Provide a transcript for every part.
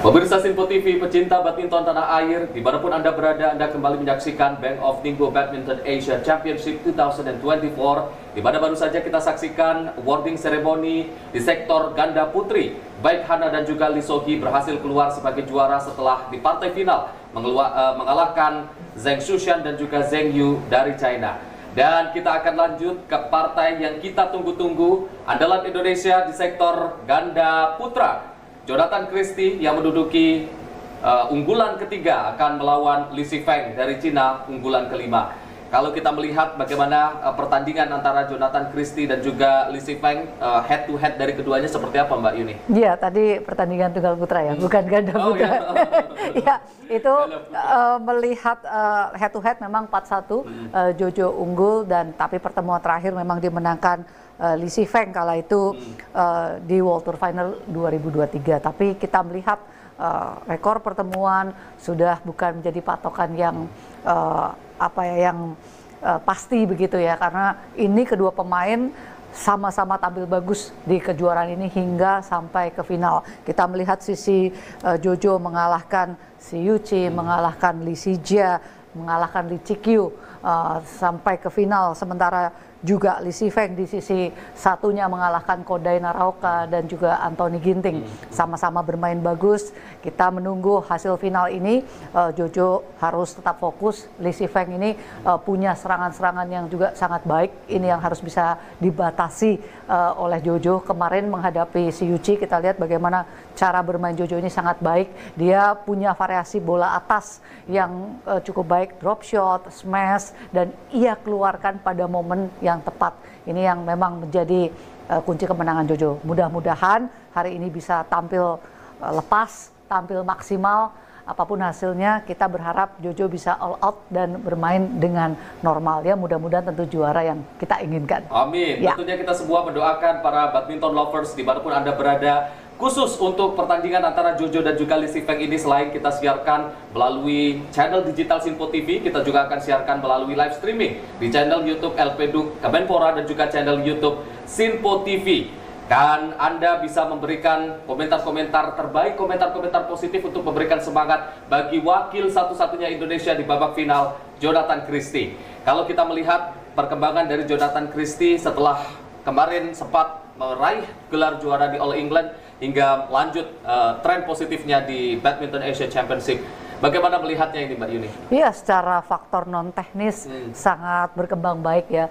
Pemirsa Sinpo TV, pecinta badminton tanah air, dimanapun Anda berada, Anda kembali menyaksikan Bank of Ningbo Badminton Asia Championship 2024, di mana baru saja kita saksikan awarding ceremony di sektor ganda putri. Baik Hana dan juga Lee So-hee berhasil keluar sebagai juara setelah di partai final mengalahkan Zheng Shushan dan juga Zheng Yu dari China. Dan kita akan lanjut ke partai yang kita tunggu-tunggu, andalan Indonesia di sektor ganda putra. Jonathan Christie yang menduduki unggulan ketiga akan melawan Li Shifeng dari Cina, unggulan kelima. Kalau kita melihat bagaimana pertandingan antara Jonathan Christie dan juga Li Shifeng, head to head dari keduanya seperti apa Mbak Yuni? Iya, tadi pertandingan tunggal putra ya, bukan ganda putra. Ya, itu melihat head to head memang 4-1, Jojo unggul, dan tapi pertemuan terakhir memang dimenangkan Li Shifeng kala itu di World Tour Final 2023. Tapi kita melihat rekor pertemuan sudah bukan menjadi patokan yang pasti begitu ya, karena ini kedua pemain sama-sama tampil bagus di kejuaraan ini hingga sampai ke final. Kita melihat sisi Jojo mengalahkan si Yuchi, mengalahkan Li Sijia, mengalahkan Li Cikyu sampai ke final, sementara juga Li Shifeng di sisi satunya mengalahkan Kodai Naraoka dan juga Anthony Ginting. Sama-sama bermain bagus. Kita menunggu hasil final ini. Jojo harus tetap fokus. Li Shifeng ini punya serangan-serangan yang juga sangat baik. Ini yang harus bisa dibatasi oleh Jojo. Kemarin menghadapi si Yuchi, kita lihat bagaimana cara bermain Jojo ini sangat baik. Dia punya variasi bola atas yang cukup baik, drop shot, smash, dan ia keluarkan pada momen yang tepat. Ini yang memang menjadi kunci kemenangan Jojo. Mudah-mudahan hari ini bisa tampil lepas, tampil maksimal. Apapun hasilnya, kita berharap Jojo bisa all out dan bermain dengan normal ya. Mudah-mudahan tentu juara yang kita inginkan. Amin. Ya. Tentunya kita semua mendoakan para badminton lovers dimanapun Anda berada. Khusus untuk pertandingan antara Jojo dan juga Li Shifeng ini, selain kita siarkan melalui channel digital Sinpo TV, kita juga akan siarkan melalui live streaming di channel YouTube LPDUK Kemenpora dan juga channel YouTube Sinpo TV. Dan Anda bisa memberikan komentar-komentar terbaik, komentar-komentar positif untuk memberikan semangat bagi wakil satu-satunya Indonesia di babak final, Jonathan Christie. Kalau kita melihat perkembangan dari Jonathan Christie setelah kemarin sempat meraih gelar juara di All England hingga lanjut tren positifnya di Badminton Asia Championship. Bagaimana melihatnya ini Mbak Yuni? Iya, secara faktor non teknis sangat berkembang baik ya.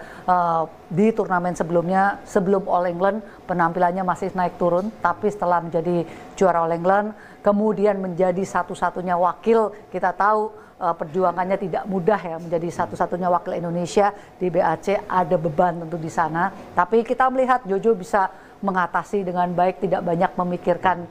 Di turnamen sebelumnya, sebelum All England, penampilannya masih naik turun, tapi setelah menjadi juara All England, kemudian menjadi satu-satunya wakil, kita tahu perjuangannya tidak mudah ya, menjadi satu-satunya wakil Indonesia di BAC, ada beban tentu di sana. Tapi kita melihat Jojo bisa mengatasi dengan baik, tidak banyak memikirkan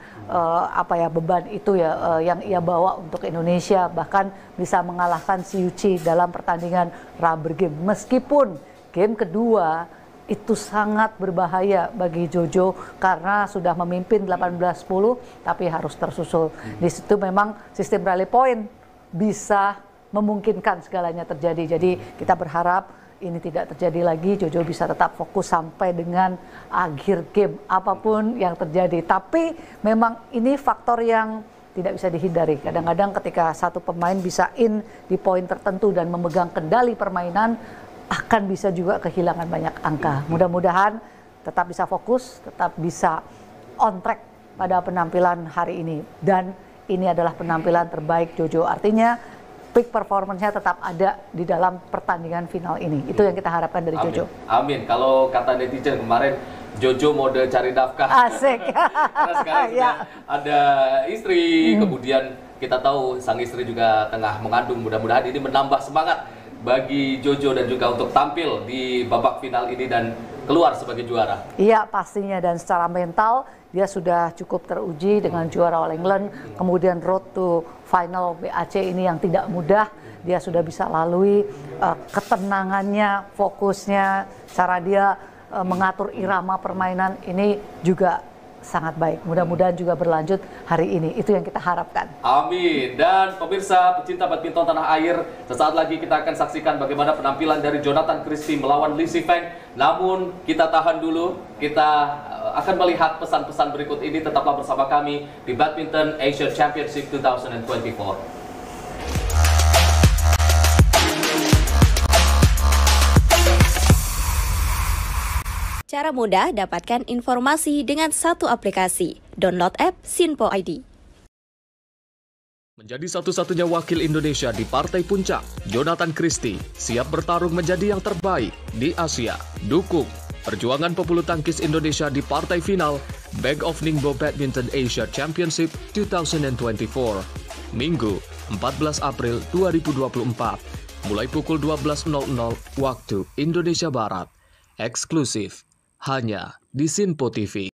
beban itu ya yang ia bawa untuk Indonesia, bahkan bisa mengalahkan si Yuchi dalam pertandingan rubber game. Meskipun game kedua itu sangat berbahaya bagi Jojo karena sudah memimpin 18-10, tapi harus tersusul. Di situ memang sistem rally point bisa memungkinkan segalanya terjadi. Jadi kita berharap ini tidak terjadi lagi, Jojo bisa tetap fokus sampai dengan akhir game, apapun yang terjadi. Tapi memang ini faktor yang tidak bisa dihindari. Kadang-kadang ketika satu pemain bisa in di poin tertentu dan memegang kendali permainan, akan bisa juga kehilangan banyak angka. Mudah-mudahan tetap bisa fokus, tetap bisa on track pada penampilan hari ini. Dan ini adalah penampilan terbaik Jojo. Artinya peak performance-nya tetap ada di dalam pertandingan final ini. Itu yang kita harapkan dari Jojo. Amin. Kalau kata netizen kemarin, Jojo mode cari nafkah. Asik. Karena sekarang sudah ada istri, kemudian kita tahu sang istri juga tengah mengandung. Mudah-mudahan ini menambah semangat bagi Jojo dan juga untuk tampil di babak final ini dan keluar sebagai juara. Iya, pastinya, dan secara mental dia sudah cukup teruji dengan juara All England, kemudian road to final BAC ini yang tidak mudah, dia sudah bisa lalui. Ketenangannya, fokusnya, cara dia mengatur irama permainan ini juga sangat baik. Mudah-mudahan juga berlanjut hari ini. Itu yang kita harapkan. Amin. Dan pemirsa pecinta badminton tanah air, sesaat lagi kita akan saksikan bagaimana penampilan dari Jonathan Christie melawan Li Shifeng. Namun kita tahan dulu, kita akan melihat pesan-pesan berikut ini, tetaplah bersama kami di Badminton Asia Championship 2024. Cara mudah dapatkan informasi dengan satu aplikasi. Download app Sinpo ID. Menjadi satu-satunya wakil Indonesia di partai puncak, Jonathan Christie siap bertarung menjadi yang terbaik di Asia. Dukung perjuangan pebulu tangkis Indonesia di partai final Bank of Ningbo Badminton Asia Championship 2024. Minggu, 14 April 2024, mulai pukul 12.00 waktu Indonesia Barat. Eksklusif hanya di Sinpo TV.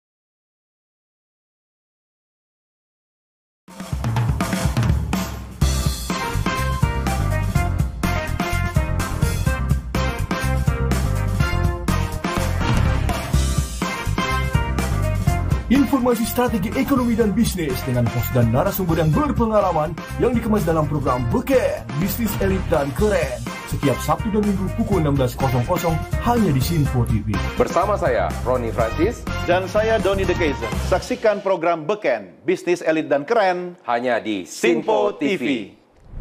Informasi strategi ekonomi dan bisnis dengan host dan narasumber yang berpengalaman yang dikemas dalam program Beken, Bisnis Elit dan Keren. Setiap Sabtu dan Minggu pukul 16.00 hanya di Sinpo TV. Bersama saya, Roni Francis. Dan saya, Doni De Keizer. Saksikan program Beken, Bisnis Elit dan Keren Hanya di Sinpo TV.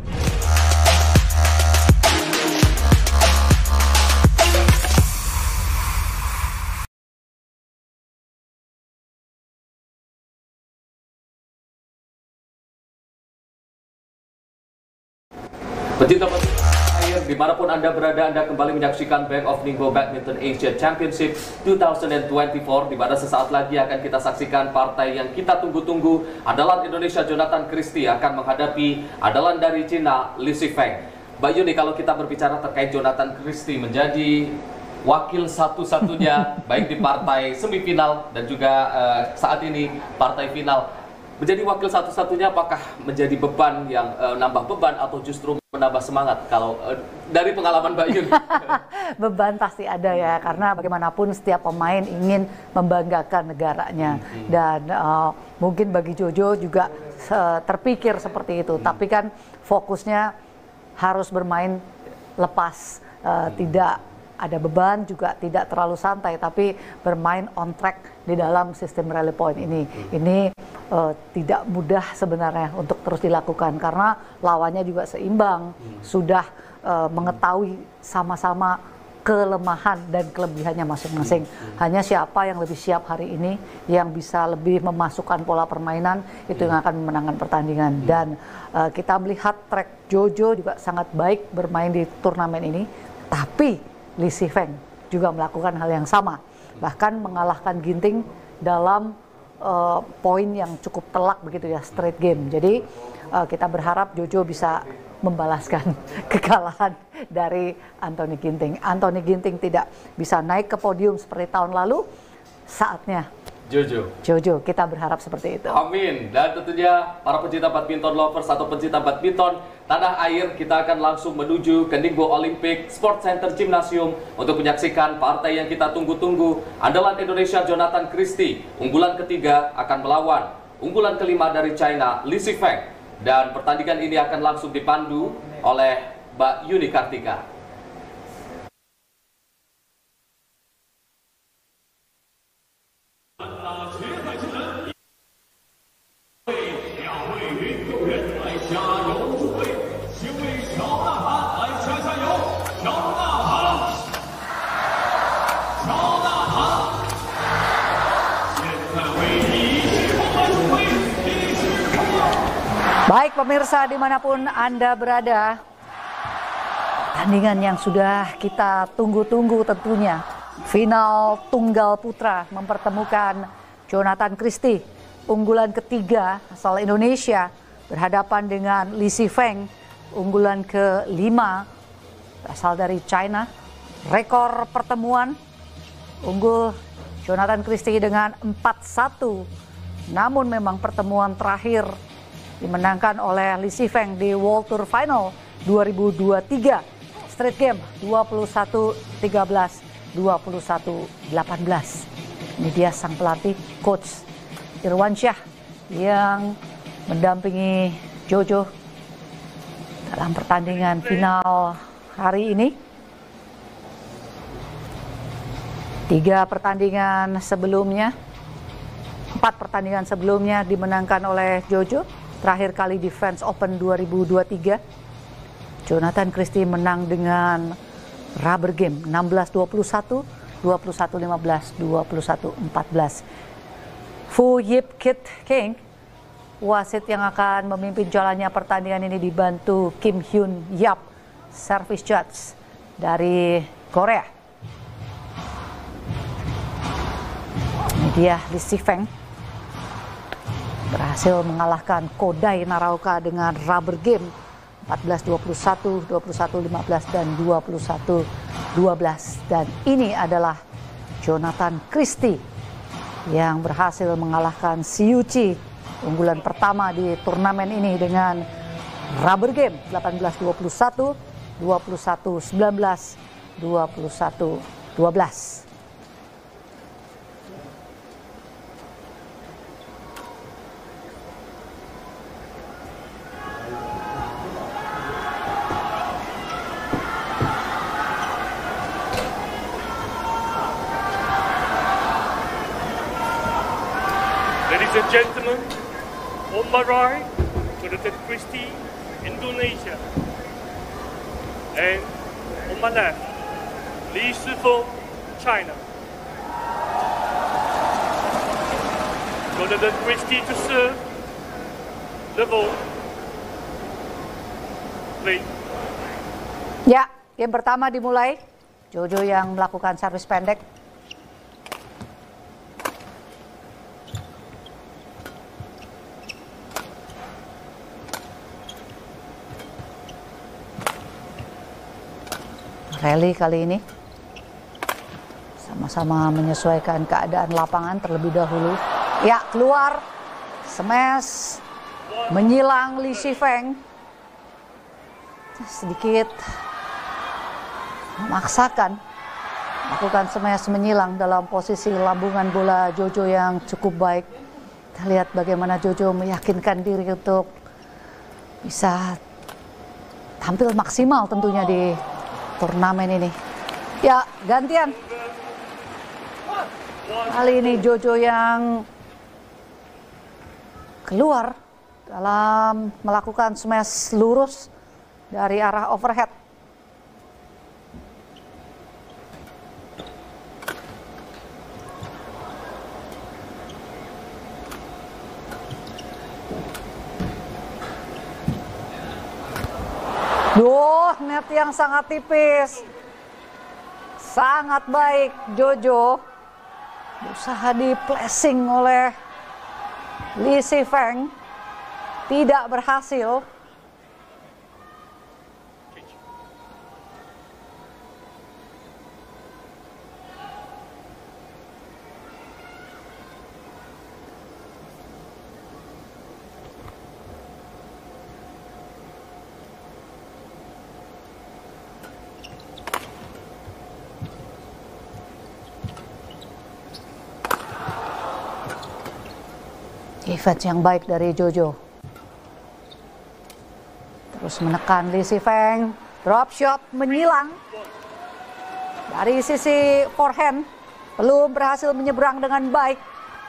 Pecinta air, dimanapun Anda berada, Anda kembali menyaksikan Bank of Ningbo Badminton Asia Championship 2024, di mana sesaat lagi akan kita saksikan partai yang kita tunggu-tunggu. Andalan Indonesia Jonathan Christie akan menghadapi andalan dari Cina Li Shifeng. Mbak Yuni, kalau kita berbicara terkait Jonathan Christie menjadi wakil satu-satunya baik di partai semifinal dan juga saat ini partai final, menjadi wakil satu-satunya, apakah menjadi beban yang nambah beban atau justru menambah semangat kalau dari pengalaman Mbak Yun? Beban pasti ada ya, karena bagaimanapun setiap pemain ingin membanggakan negaranya. Dan mungkin bagi Jojo juga terpikir seperti itu, tapi kan fokusnya harus bermain lepas, tidak ada beban, juga tidak terlalu santai, tapi bermain on track di dalam sistem rally point ini. Ini tidak mudah sebenarnya untuk terus dilakukan, karena lawannya juga seimbang, sudah mengetahui sama-sama kelemahan dan kelebihannya masing-masing. Hanya siapa yang lebih siap hari ini, yang bisa lebih memasukkan pola permainan, itu yang akan memenangkan pertandingan. Dan kita melihat track Jojo juga sangat baik bermain di turnamen ini, tapi Li Shifeng juga melakukan hal yang sama, bahkan mengalahkan Ginting dalam poin yang cukup telak begitu ya, straight game. Jadi kita berharap Jojo bisa membalaskan kekalahan dari Anthony Ginting. Anthony Ginting tidak bisa naik ke podium seperti tahun lalu, saatnya Jojo, kita berharap seperti itu. Amin. Dan tentunya para pecinta badminton lovers atau pecinta badminton tanah air, kita akan langsung menuju ke Ningbo Olympic Sports Center Gymnasium untuk menyaksikan partai yang kita tunggu-tunggu. Andalan Indonesia Jonathan Christie, unggulan ketiga, akan melawan unggulan kelima dari China Li Shifeng. Dan pertandingan ini akan langsung dipandu oleh Mbak Yuni Kartika. Baik pemirsa dimanapun Anda berada, pertandingan yang sudah kita tunggu-tunggu tentunya. Final tunggal putra mempertemukan Jonathan Christie, unggulan ketiga asal Indonesia, berhadapan dengan Li Shifeng, unggulan kelima asal dari China. Rekor pertemuan unggul Jonathan Christie dengan 4-1. Namun memang pertemuan terakhir dimenangkan oleh Li Shifeng di World Tour Final 2023. Straight game 21-13, 21-18. Ini dia sang pelatih, Coach Irwansyah, yang mendampingi Jojo dalam pertandingan final hari ini. 3 pertandingan sebelumnya 4 pertandingan sebelumnya dimenangkan oleh Jojo. Terakhir kali di French Open 2023. Jonathan Christie menang dengan rubber game 16-21, 21-15, 21-14. Fu Yip Kit King, wasit yang akan memimpin jalannya pertandingan ini, dibantu Kim Hyun Yap, service judge dari Korea. Ini dia Lee Si-feng berhasil mengalahkan Kodai Naraoka dengan rubber game 14-21, 21-15, dan 21-12. Dan ini adalah Jonathan Christie yang berhasil mengalahkan Siuchi, unggulan pertama di turnamen ini, dengan rubber game 18-21, 21-19, 21-12. Ladies and gentlemen, on my right, Jonathan Christie, Indonesia. And on my left, Lee Si-feng, China. Jonathan Christie to serve. Level. Play. Ya, game pertama dimulai. Jojo yang melakukan servis pendek. Rally kali ini sama-sama menyesuaikan keadaan lapangan terlebih dahulu. Ya, keluar, smash, menyilang Lee Si-feng. Sedikit memaksakan melakukan smash menyilang dalam posisi lambungan bola Jojo yang cukup baik. Kita lihat bagaimana Jojo meyakinkan diri untuk bisa tampil maksimal tentunya di turnamen ini. Ya, gantian. Kali ini Jojo yang keluar dalam melakukan smash lurus dari arah overhead. Net yang sangat tipis. Sangat baik Jojo. Berusaha di placing oleh Lee Si-feng. Tidak berhasil. Defense yang baik dari Jojo. Terus menekan Lee Si-feng. Drop shot menyilang. Dari sisi forehand. Belum berhasil menyeberang dengan baik.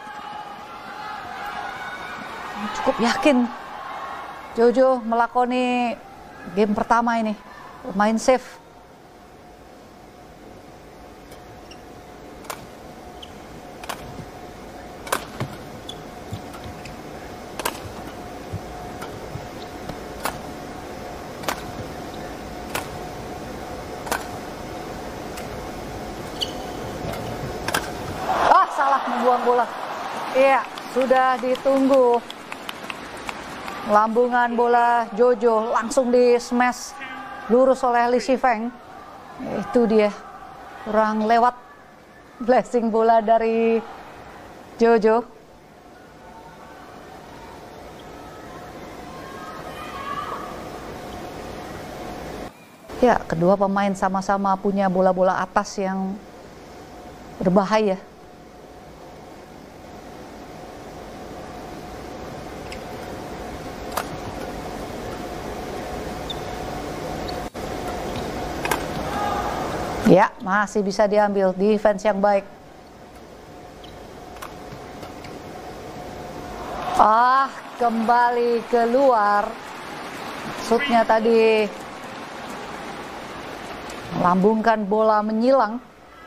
Cukup yakin Jojo melakoni game pertama ini. Bermain safe. Membuang bola. Iya, sudah ditunggu. Lambungan bola Jojo langsung di smash lurus oleh Lee Si-feng. Itu dia, kurang lewat blessing bola dari Jojo. Ya, kedua pemain sama-sama punya bola-bola atas yang berbahaya. Ya, masih bisa diambil. Defense yang baik. Kembali keluar. Maksudnya tadi melambungkan bola menyilang,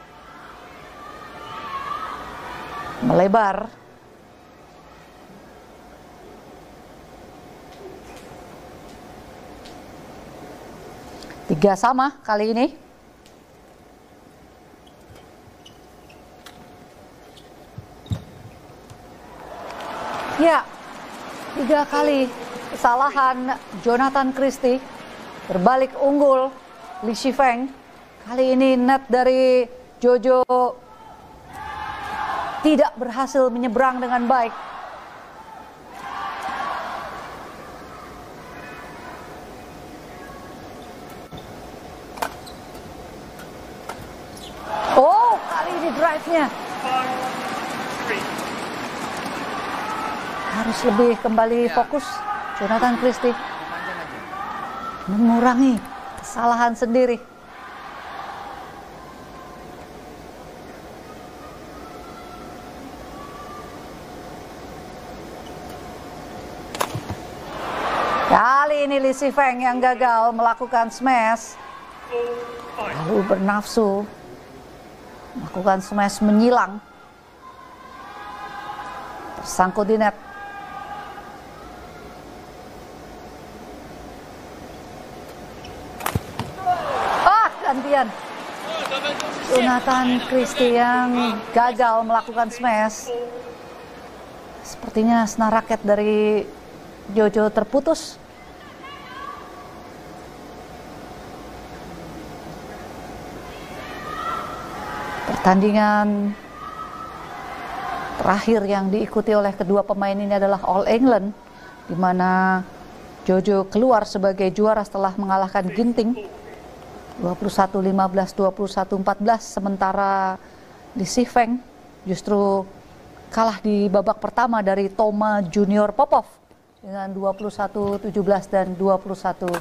melebar. Tiga sama kali ini. Ya, 3 kali kesalahan Jonathan Christie. Berbalik unggul Li Shifeng. Kali ini net dari Jojo tidak berhasil menyeberang dengan baik. Oh, kali ini drive-nya. 5-3. Harus lebih kembali fokus Jonathan Christie, mengurangi kesalahan sendiri. Kali ini Li Shifeng yang gagal melakukan smash, lalu bernafsu melakukan smash menyilang, tersangkut di net. Gantian Jonathan Christie yang gagal melakukan smash. Sepertinya senar raket dari Jojo terputus. Pertandingan terakhir yang diikuti oleh kedua pemain ini adalah All England, di mana Jojo keluar sebagai juara setelah mengalahkan Ginting 21-15, 21-14, sementara Li Shifeng justru kalah di babak pertama dari Toma Junior Popov dengan 21-17 dan 21-13.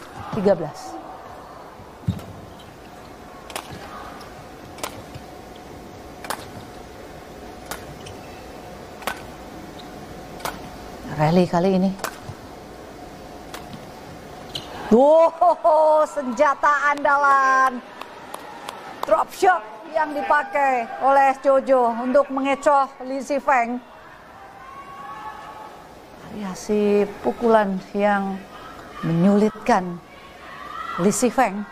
Rally kali ini. Wow, senjata andalan, drop shot yang dipakai oleh Jojo untuk mengecoh Li Shifeng. Variasi pukulan yang menyulitkan Li Shifeng.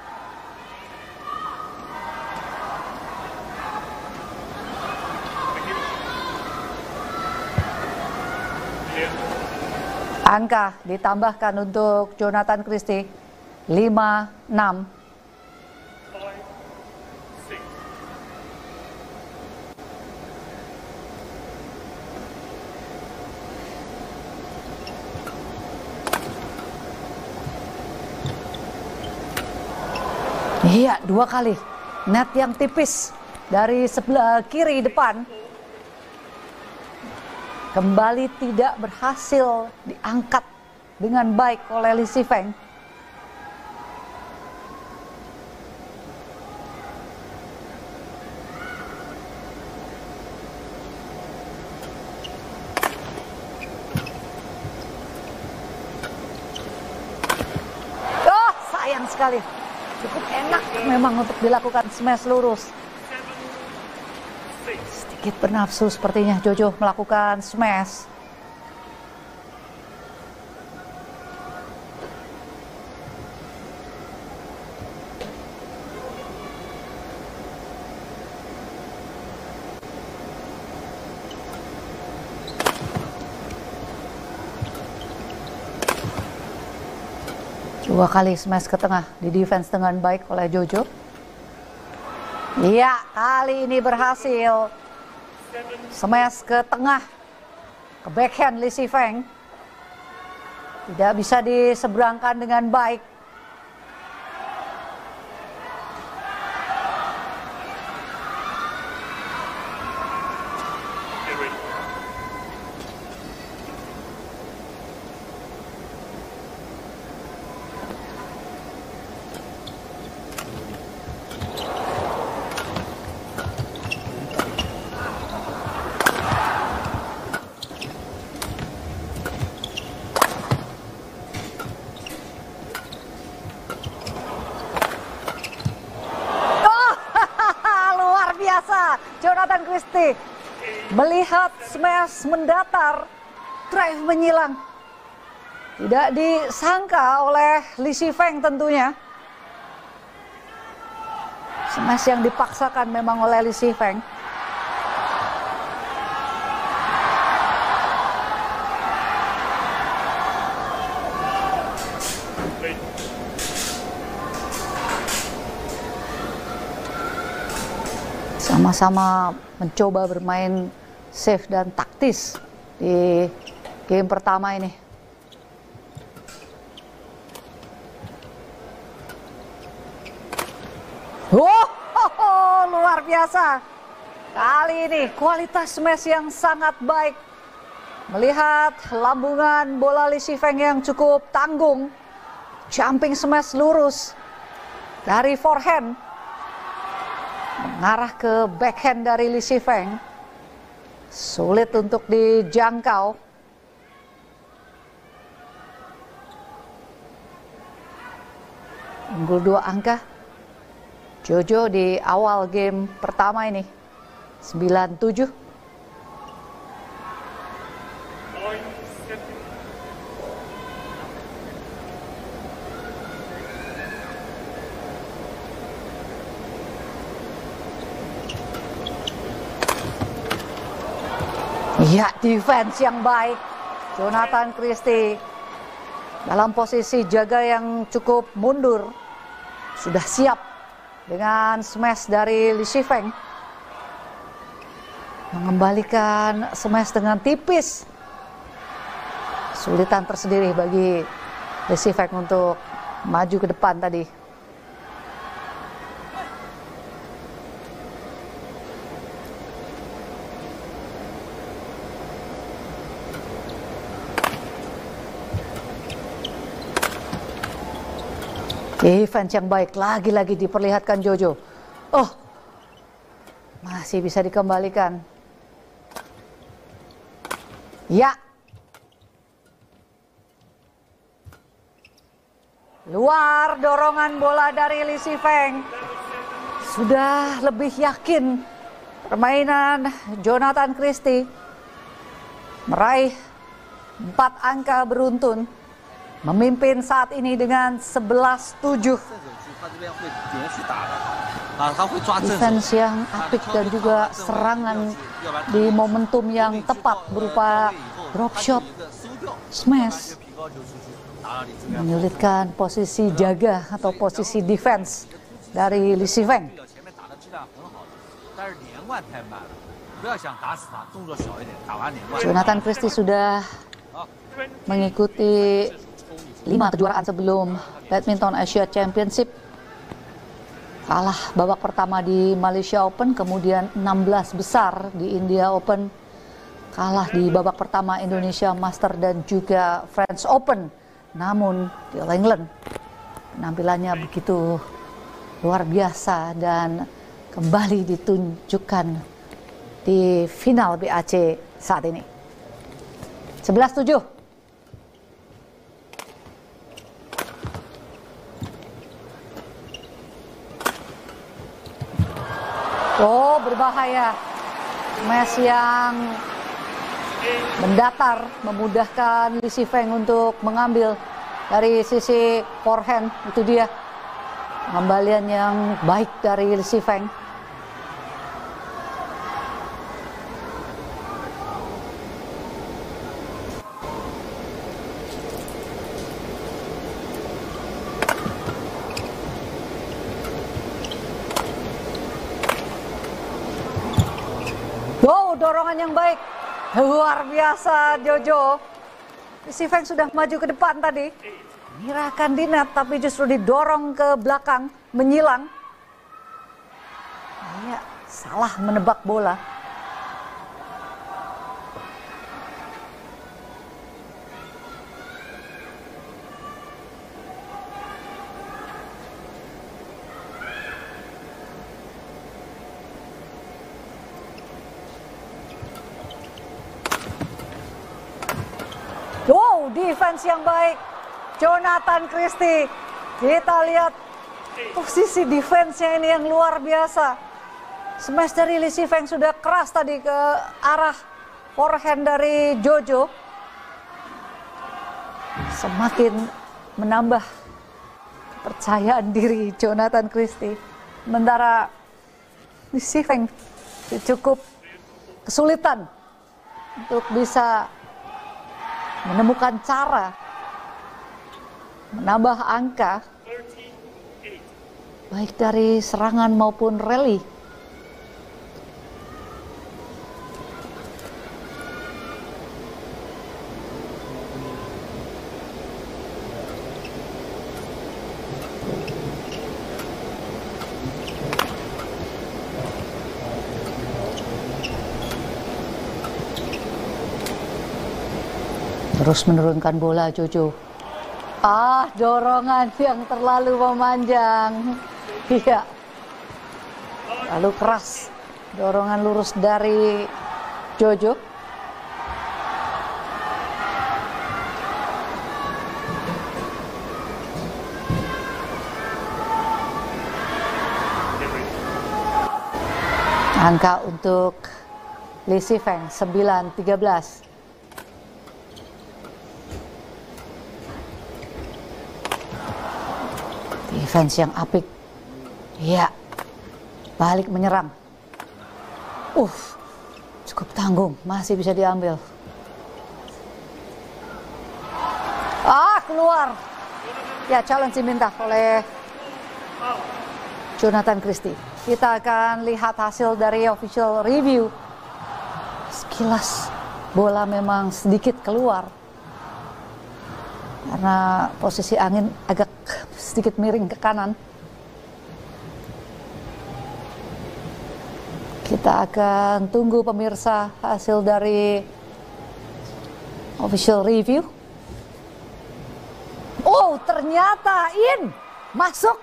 Angka ditambahkan untuk Jonathan Christie 5-6. Iya, 2 kali net yang tipis dari sebelah kiri depan. Kembali tidak berhasil diangkat dengan baik oleh Li Shifeng. Oh, sayang sekali. Cukup enak memang untuk dilakukan smash lurus. Sedikit bernafsu sepertinya Jojo melakukan smash. Dua kali smash ke tengah, di defense dengan baik oleh Jojo. Iya, kali ini berhasil. Smash ke tengah, ke backhand Li Shifeng. Tidak bisa diseberangkan dengan baik. Melihat smash mendatar, drive menyilang. Tidak disangka oleh Li Shifeng tentunya. Smash yang dipaksakan memang oleh Li Shifeng. Sama-sama mencoba bermain safe dan taktis di game pertama ini. Wow, luar biasa. Kali ini kualitas smash yang sangat baik. Melihat lambungan bola Li Shifeng yang cukup tanggung. Jumping smash lurus dari forehand. Mengarah ke backhand dari Li Shifeng. Sulit untuk dijangkau. Unggul 2 angka. Jojo di awal game pertama ini 9-7. Ya, defense yang baik. Jonathan Christie dalam posisi jaga yang cukup mundur. Sudah siap dengan smash dari Li Shifeng. Mengembalikan smash dengan tipis. Sulitan tersendiri bagi Li Shifeng untuk maju ke depan tadi. Defense yang baik lagi-lagi diperlihatkan Jojo. Oh, masih bisa dikembalikan. Ya. Luar dorongan bola dari Li Shifeng. Sudah lebih yakin permainan Jonathan Christie. Meraih 4 angka beruntun. Memimpin saat ini dengan 11-7. Defense yang apik dan juga serangan di momentum yang tepat berupa drop shot, smash. Menyulitkan posisi jaga atau posisi defense dari Li Shifeng. Jonathan Christie sudah mengikuti 5 kejuaraan sebelum Badminton Asia Championship. Kalah babak pertama di Malaysia Open, kemudian 16 besar di India Open. Kalah di babak pertama Indonesia Master dan juga French Open. Namun di All England penampilannya begitu luar biasa dan kembali ditunjukkan di final BAC saat ini. 11-7. Oh, berbahaya. Smash yang mendatar memudahkan Li Shifeng untuk mengambil dari sisi forehand. Itu dia pengembalian yang baik dari Li Shifeng. Wow, dorongan yang baik. Luar biasa Jojo. Li Shifeng sudah maju ke depan tadi. Mengira akan di net, tapi justru didorong ke belakang, menyilang. Ya, salah menebak bola. Wow, defense yang baik Jonathan Christie. Kita lihat posisi defense-nya ini yang luar biasa. Smash dari Li Shifeng sudah keras tadi ke arah forehand dari Jojo. Semakin menambah kepercayaan diri Jonathan Christie. Sementara Li Shifeng cukup kesulitan untuk bisa menemukan cara menambah angka baik dari serangan maupun rally. Terus menurunkan bola Jojo. Dorongan yang terlalu memanjang. Iya. Lalu keras. Dorongan lurus dari Jojo. Angka untuk Li Shifeng 9-13. Defense yang apik. Ya, balik menyerang. Cukup tanggung, masih bisa diambil. Keluar. Ya, challenge diminta oleh Jonathan Christie. Kita akan lihat hasil dari official review. Sekilas bola memang sedikit keluar karena posisi angin agak sedikit miring ke kanan. Kita akan tunggu pemirsa hasil dari official review. Ternyata masuk.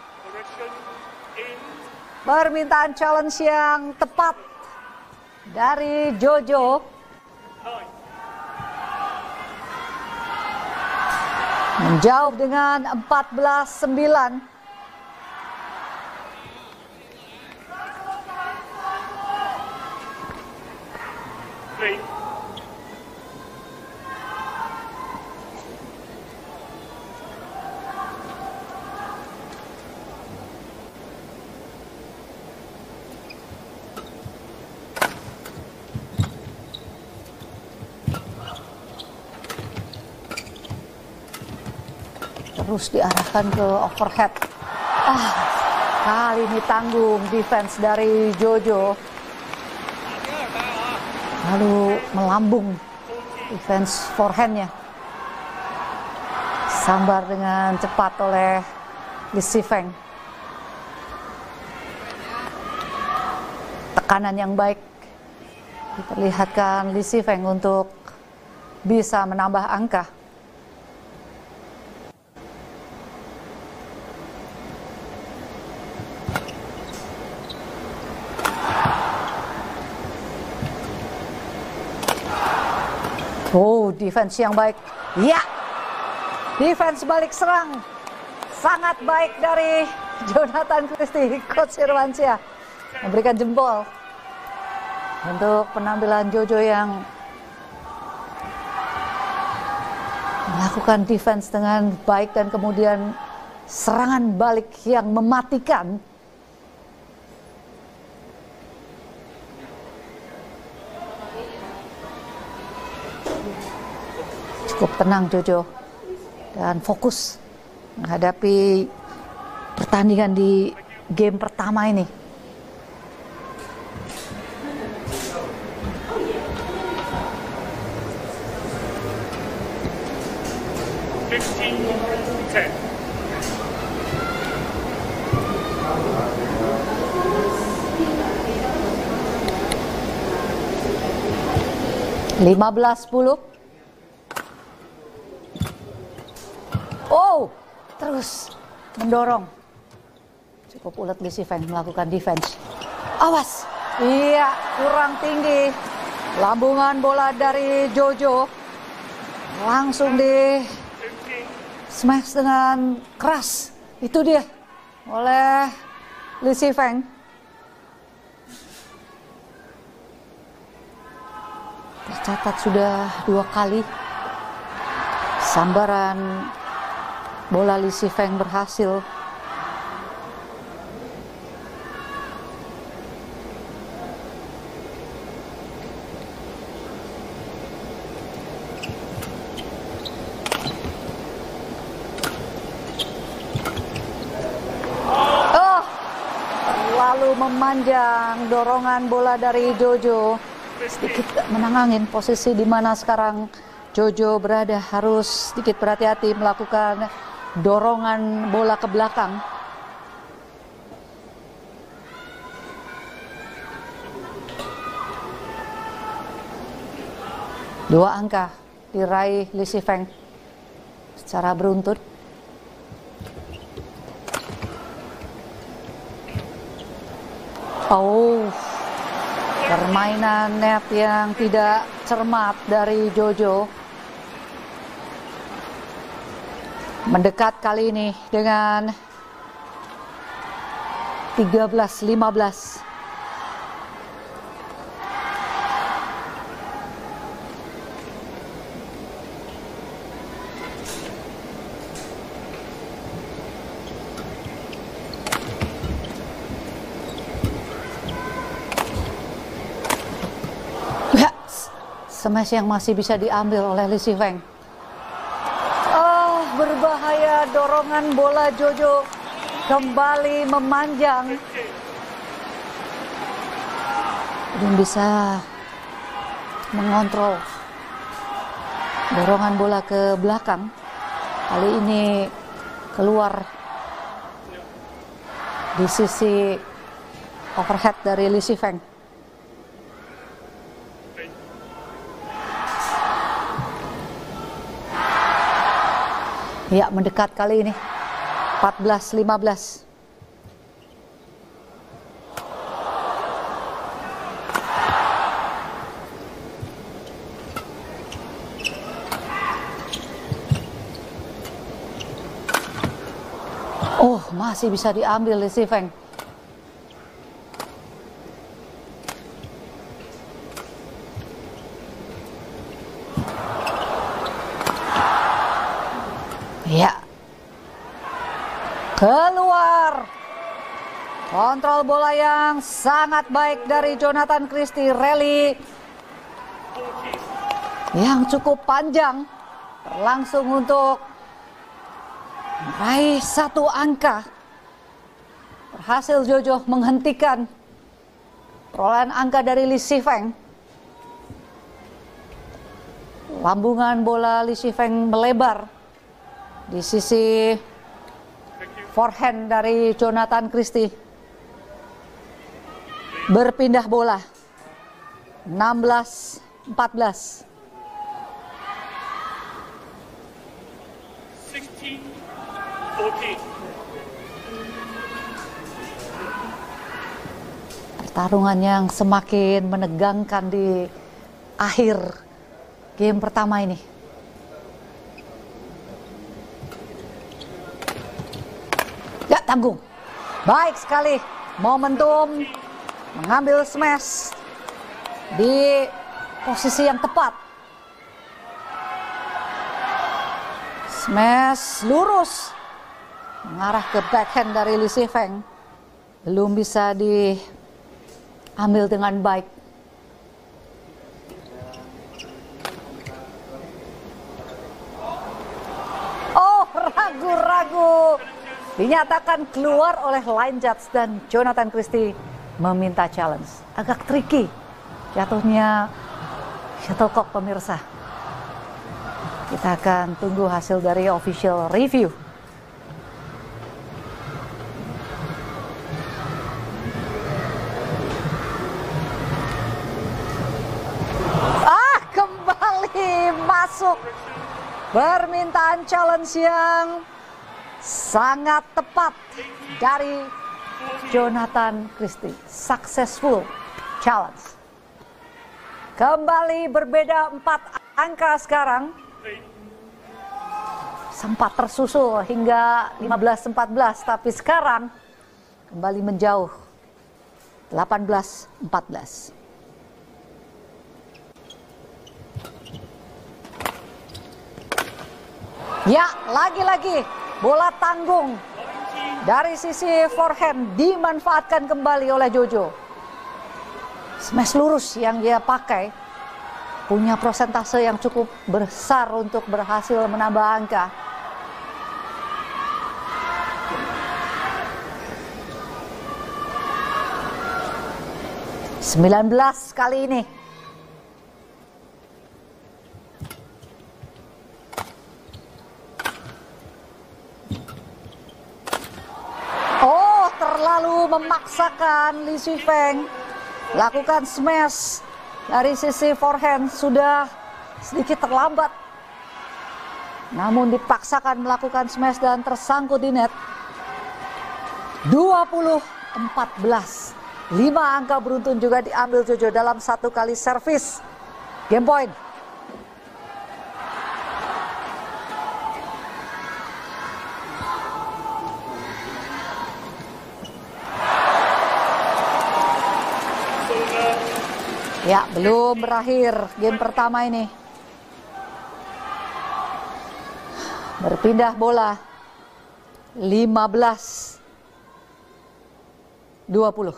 Permintaan challenge yang tepat dari Jojo. Menjauh dengan 14-9. Terus diarahkan ke overhead. Kali ini tanggung defense dari Jojo. Lalu melambung defense forehandnya. Sambar dengan cepat oleh Li Shifeng. Tekanan yang baik diperlihatkan Li Shifeng untuk bisa menambah angka. Defense yang baik. Ya, defense balik serang sangat baik dari Jonathan Christie. Coach Irwansyah memberikan jempol untuk penampilan Jojo yang melakukan defense dengan baik dan kemudian serangan balik yang mematikan. Cukup tenang Jojo dan fokus menghadapi pertandingan di game pertama ini. Lima 15-10. Terus mendorong. Cukup ulet Li Shifeng melakukan defense. Awas. Iya, kurang tinggi. Lambungan bola dari Jojo. Langsung di smash dengan keras. Itu dia oleh Li Shifeng. Tercatat sudah 2 kali sambaran bola Li Shifeng berhasil. Terlalu memanjang dorongan bola dari Jojo. Sedikit menangangin posisi di mana sekarang Jojo berada, harus sedikit berhati-hati melakukan dorongan bola ke belakang. Dua angka diraih Li Shifeng secara beruntun. Oh, permainan net yang tidak cermat dari Jojo. Mendekat kali ini dengan 13-15. Smash yang masih bisa diambil oleh Li Shifeng. Oh, berbahaya, dorongan bola Jojo kembali memanjang. Belum bisa mengontrol dorongan bola ke belakang. Kali ini keluar di sisi overhead dari Li Shifeng. Ya, mendekat kali ini 14-15. Oh, masih bisa diambil Li Shifeng. Ya, keluar. Kontrol bola yang sangat baik dari Jonathan Christie. Rally yang cukup panjang berlangsung untuk meraih 1 angka. Berhasil Jojo menghentikan perolehan angka dari Li Shifeng. Lambungan bola Li Shifeng melebar di sisi forehand dari Jonathan Christie. Berpindah bola 16-14. 16-14. Pertarungan yang semakin menegangkan di akhir game pertama ini. Tanggung. Baik sekali momentum mengambil smash di posisi yang tepat. Smash lurus mengarah ke backhand dari Li Shifeng. Belum bisa diambil dengan baik. Oh, ragu-ragu. Dinyatakan keluar oleh line judge dan Jonathan Christie meminta challenge. Agak tricky jatuhnya shuttlecock, pemirsa. Kita akan tunggu hasil dari official review. Kembali masuk permintaan challenge yang sangat tepat dari Jonathan Christie. Successful challenge. Kembali berbeda 4 angka sekarang. Sempat tersusul hingga 15-14, tapi sekarang kembali menjauh 18-14. Ya, lagi-lagi bola tanggung dari sisi forehand dimanfaatkan kembali oleh Jojo. Smash lurus yang dia pakai punya persentase yang cukup besar untuk berhasil menambah angka. Sembilan belas kali ini. Oh, terlalu memaksakan Li Shifeng. Lakukan smash dari sisi forehand, sudah sedikit terlambat. Namun dipaksakan melakukan smash dan tersangkut di net. 20-14. 5 angka beruntun juga diambil Jojo dalam satu kali servis. Game point. Ya, belum berakhir game pertama ini. Berpindah bola. 15-20.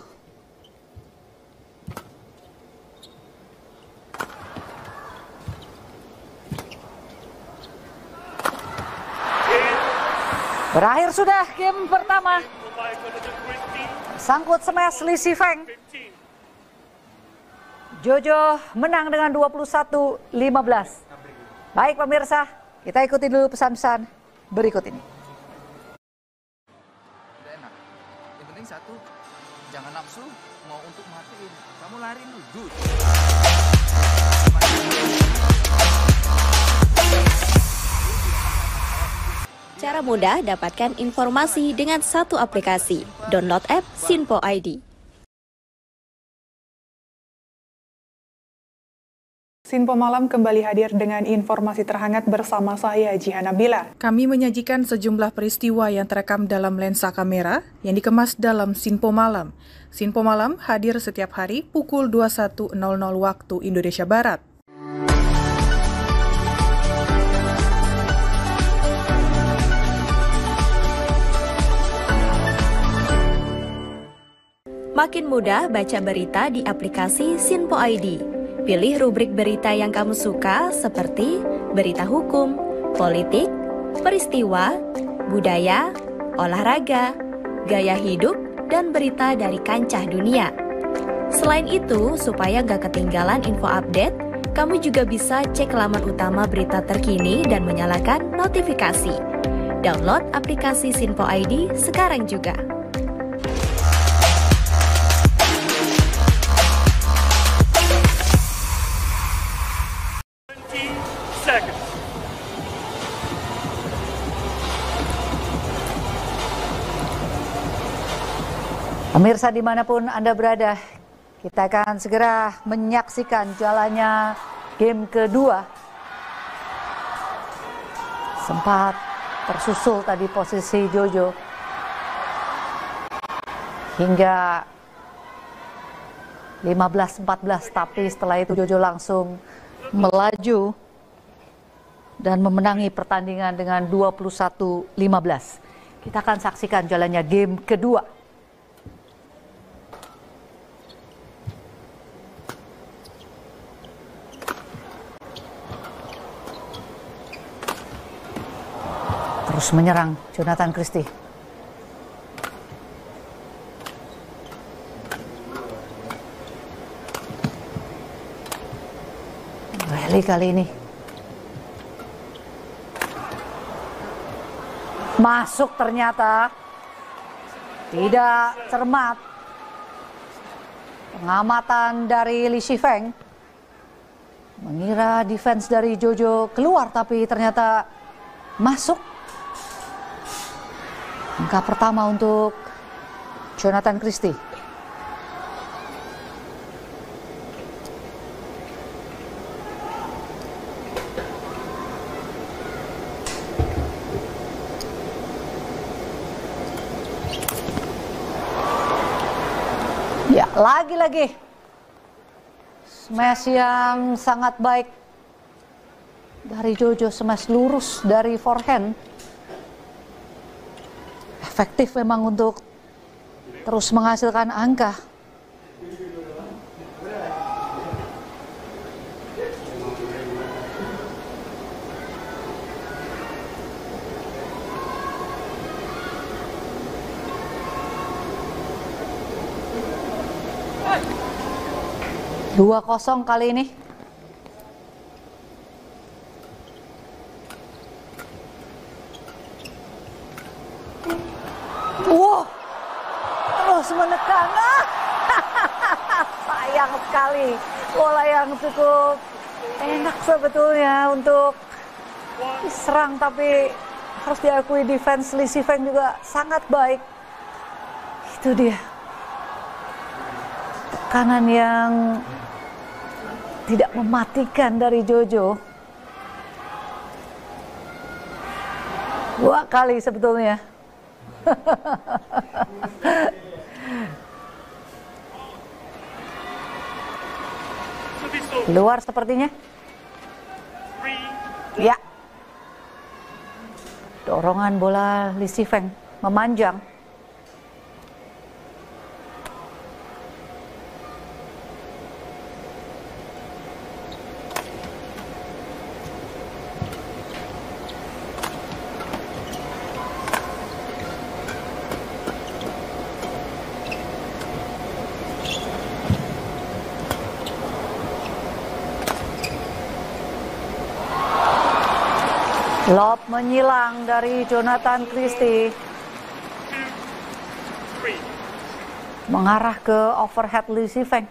Berakhir sudah game pertama. Sangkut smash Li Shifeng. Jojo menang dengan 21-15. Baik pemirsa, kita ikuti dulu pesan-pesan berikut ini. Udah enak. Yang penting satu, jangan nafsu mau untuk matiin. Kamu lari dulu. Cara mudah dapatkan informasi dengan satu aplikasi. Download app Sinpo ID. Sinpo Malam kembali hadir dengan informasi terhangat bersama saya, Jihan Nabila. Kami menyajikan sejumlah peristiwa yang terekam dalam lensa kamera yang dikemas dalam Sinpo Malam. Sinpo Malam hadir setiap hari pukul 21.00 waktu Indonesia Barat. Makin mudah baca berita di aplikasi Sinpo ID. Pilih rubrik berita yang kamu suka seperti berita hukum, politik, peristiwa, budaya, olahraga, gaya hidup, dan berita dari kancah dunia. Selain itu, supaya nggak ketinggalan info update, kamu juga bisa cek laman utama berita terkini dan menyalakan notifikasi. Download aplikasi Sinpo ID sekarang juga. Pemirsa dimanapun Anda berada, kita akan segera menyaksikan jalannya game kedua. Sempat tersusul tadi posisi Jojo hingga 15-14, tapi setelah itu Jojo langsung melaju dan memenangi pertandingan dengan 21-15. Kita akan saksikan jalannya game kedua. Terus menyerang Jonathan Christie. Rally kali ini masuk, ternyata tidak cermat. Pengamatan dari Li Shifeng, mengira defense dari Jojo keluar, tapi ternyata masuk. Angka pertama untuk Jonathan Christie. Ya, lagi-lagi smash yang sangat baik dari Jojo, smash lurus dari forehand. Efektif memang untuk terus menghasilkan angka. Dua 2-0 kali ini. Wow, terus menekan. Sayang sekali. Bola yang cukup enak sebetulnya untuk diserang, tapi harus diakui defense Li Sifeng juga sangat baik. Itu dia. Tekanan yang tidak mematikan dari Jojo. 2 kali sebetulnya. Keluar sepertinya. Ya. Dorongan bola Li Sifeng memanjang. Lob menyilang dari Jonathan Christie. Mengarah ke overhead Li Sifeng.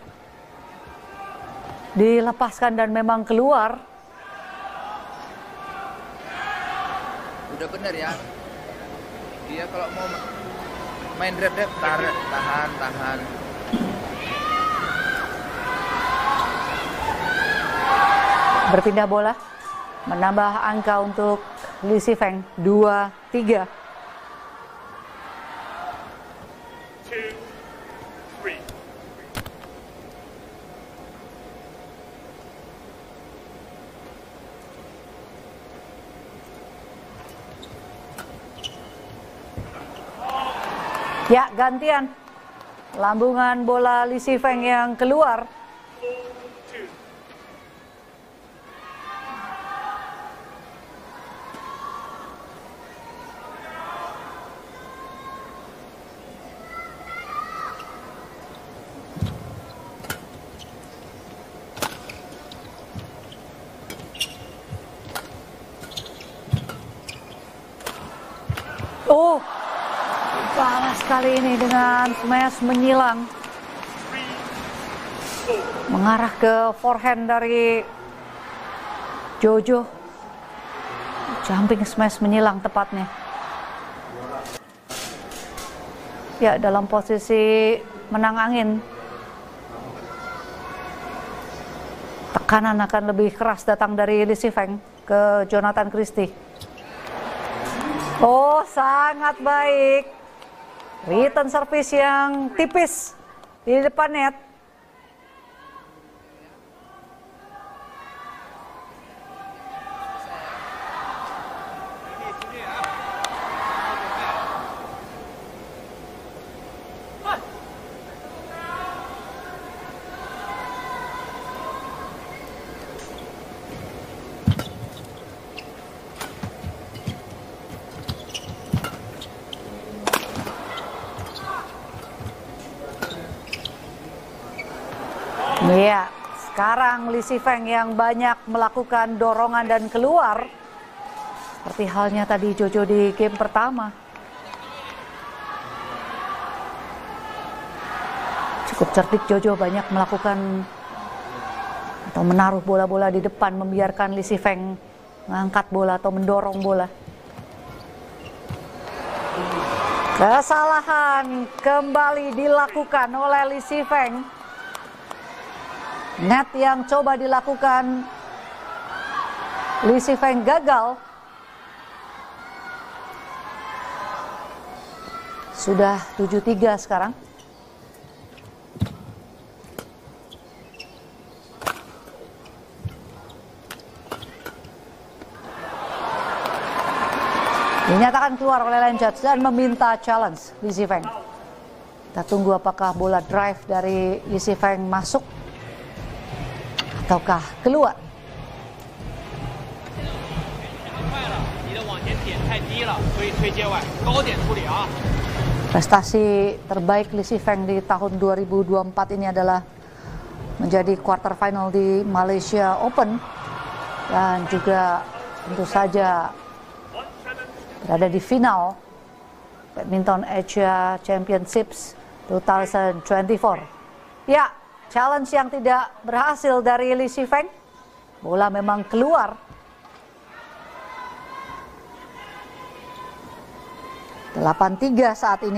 Dilepaskan dan memang keluar. Udah bener ya. Dia kalau mau main rep-rep tahan. Berpindah bola. Menambah angka untuk Li Sifeng 2-3. Ya, gantian. Lambungan bola Li Sifeng yang keluar. Oh, panas kali ini dengan smash menyilang. Mengarah ke forehand dari Jojo. Jumping smash menyilang tepatnya. Ya, dalam posisi menang angin. Tekanan akan lebih keras datang dari Li Sifeng ke Jonathan Christie. Oh, sangat baik. Return service yang tipis di depan net. Ya, sekarang Li Sifeng yang banyak melakukan dorongan dan keluar. Seperti halnya tadi Jojo di game pertama. Cukup cerdik Jojo, banyak melakukan atau menaruh bola-bola di depan, membiarkan Li Sifeng mengangkat bola atau mendorong bola. Kesalahan kembali dilakukan oleh Li Sifeng. Net yang coba dilakukan Li Sifeng gagal. Sudah 7-3 sekarang. Dinyatakan keluar oleh line judge dan meminta challenge Li Zhifeng. Kita tunggu apakah bola drive dari Li Zhifeng masuk ataukah keluar. Prestasi terbaik Li Zhifeng di tahun 2024 ini adalah menjadi quarter final di Malaysia Open dan juga tentu saja berada di final Badminton Asia Championships 2024. Ya, challenge yang tidak berhasil dari Li Zhifeng. Bola memang keluar. 8-3 saat ini.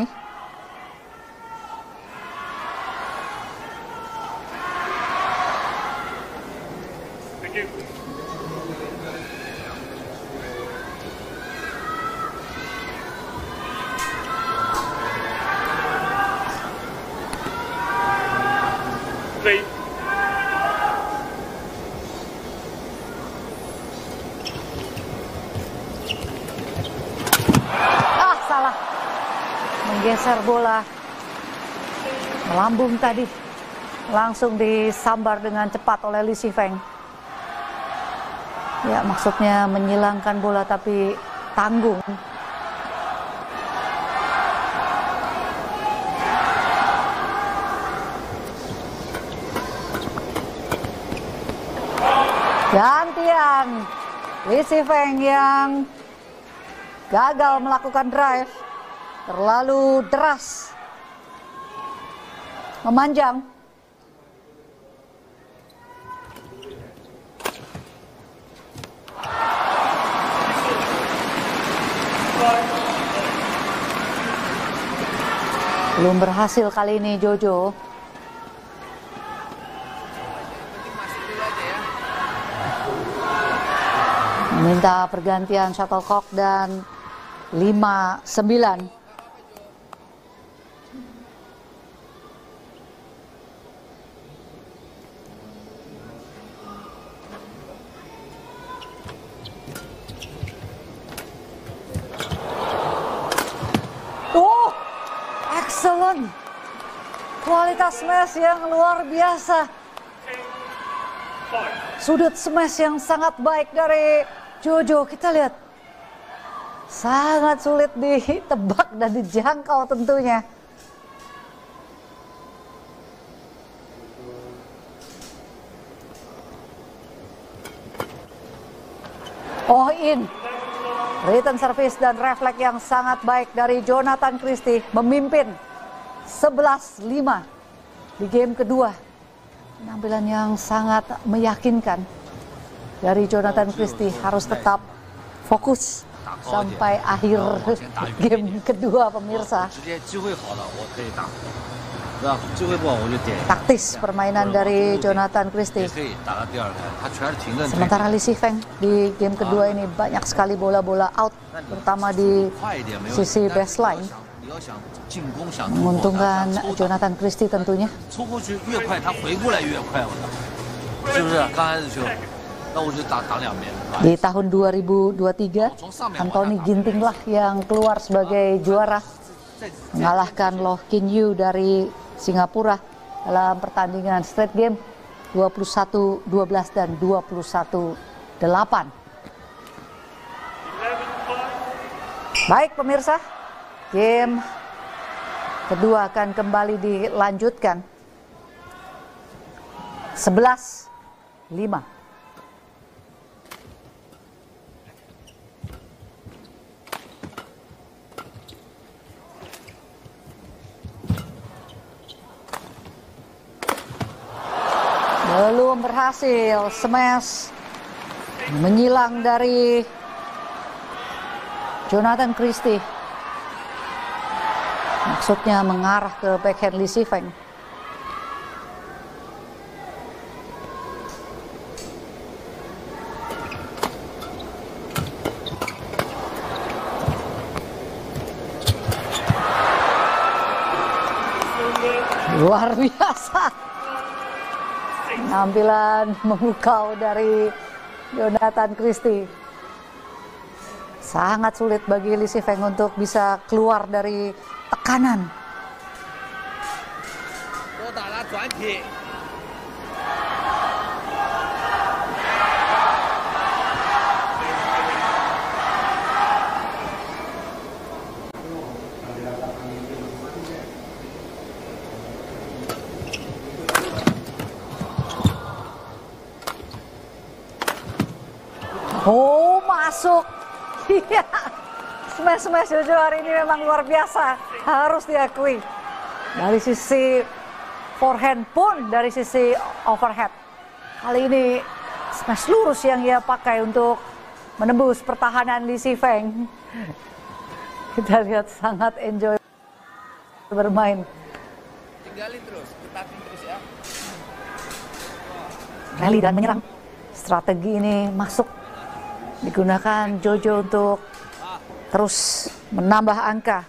Salah, menggeser bola, melambung tadi, langsung disambar dengan cepat oleh Li Zhifeng. Ya, maksudnya menyilangkan bola tapi tanggung. Gantian Li Zhifeng yang gagal melakukan drive, terlalu deras, memanjang. Belum berhasil kali ini Jojo. Meminta pergantian shuttlecock dan 5-9. Oh, excellent. Kualitas smash yang luar biasa. Sudut smash yang sangat baik dari Jojo. Kita lihat. Sangat sulit ditebak dan dijangkau tentunya. Oh, in. Return service dan refleks yang sangat baik dari Jonathan Christie, memimpin 11-5 di game kedua. Penampilan yang sangat meyakinkan dari Jonathan Christie, harus tetap fokus sampai akhir game kedua pemirsa. Taktis permainan dari Jonathan Christie. Sementara Li Zhifeng di game kedua ini banyak sekali bola-bola out, terutama di sisi baseline. Menguntungkan Jonathan Christie tentunya. Di tahun 2023, Anthony Gintinglah yang keluar sebagai juara, mengalahkan Loh Kin Yew dari Singapura dalam pertandingan straight game 21-12 dan 21-8. Baik pemirsa, game kedua akan kembali dilanjutkan. 11-5. Belum berhasil, smash menyilang dari Jonathan Christie. Maksudnya mengarah ke backhand Li Zhifeng. Luar biasa. Penampilan memukau dari Jonathan Christie. Sangat sulit bagi Li Shifeng untuk bisa keluar dari tekanan. Oh, masuk. Iya. Smash Jojo hari ini memang luar biasa. Harus diakui. Dari sisi forehand pun dari sisi overhead. Kali ini smash lurus yang ia pakai untuk menembus pertahanan Li Shifeng. Kita lihat sangat enjoy bermain. Tinggalin terus, tetapi terus ya. Rally dan menyerang. Strategi ini masuk. Digunakan Jojo untuk terus menambah angka.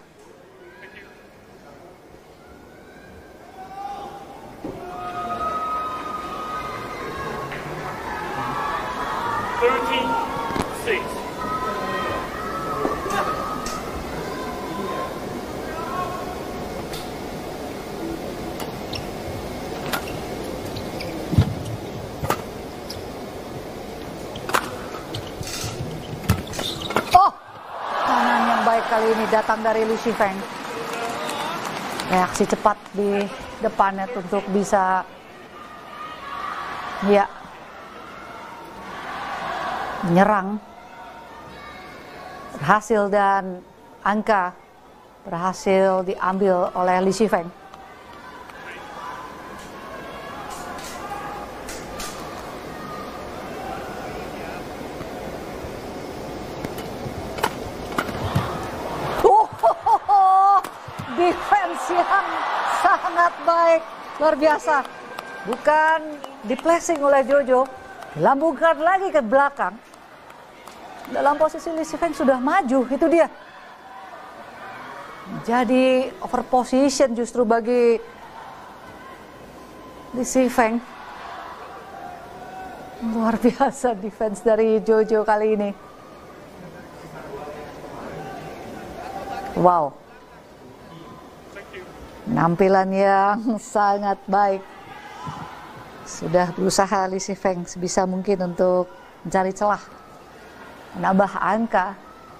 Kali ini datang dari Li Shifeng. Reaksi cepat di depannya untuk bisa menyerang. Berhasil dan angka berhasil diambil oleh Li Shifeng. Defense yang sangat baik, luar biasa. Bukan di-placing oleh Jojo, dilambungkan lagi ke belakang. Dalam posisi Li Shifeng sudah maju, itu dia. Jadi over position justru bagi Li Shifeng. Luar biasa defense dari Jojo kali ini. Wow. Penampilan yang sangat baik. Sudah berusaha Li Shifeng sebisa mungkin untuk mencari celah, menambah angka.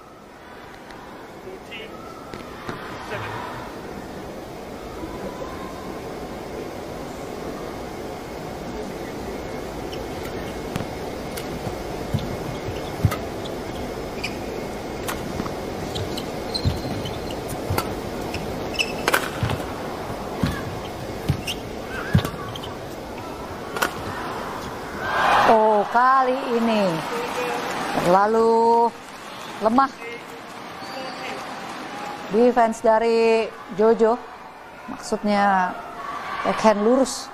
Kali ini terlalu lemah defense dari Jojo, maksudnya backhand lurus.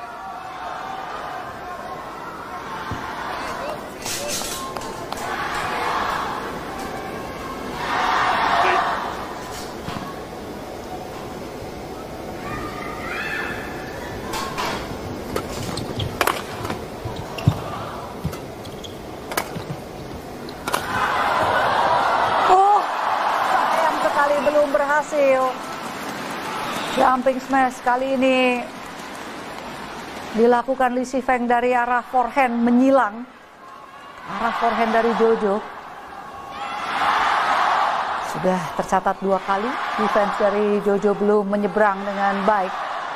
Belum berhasil. Jumping smash kali ini dilakukan Li Shifeng dari arah forehand menyilang. Arah forehand dari Jojo. Sudah tercatat 2 kali. Defense dari Jojo belum menyeberang dengan baik.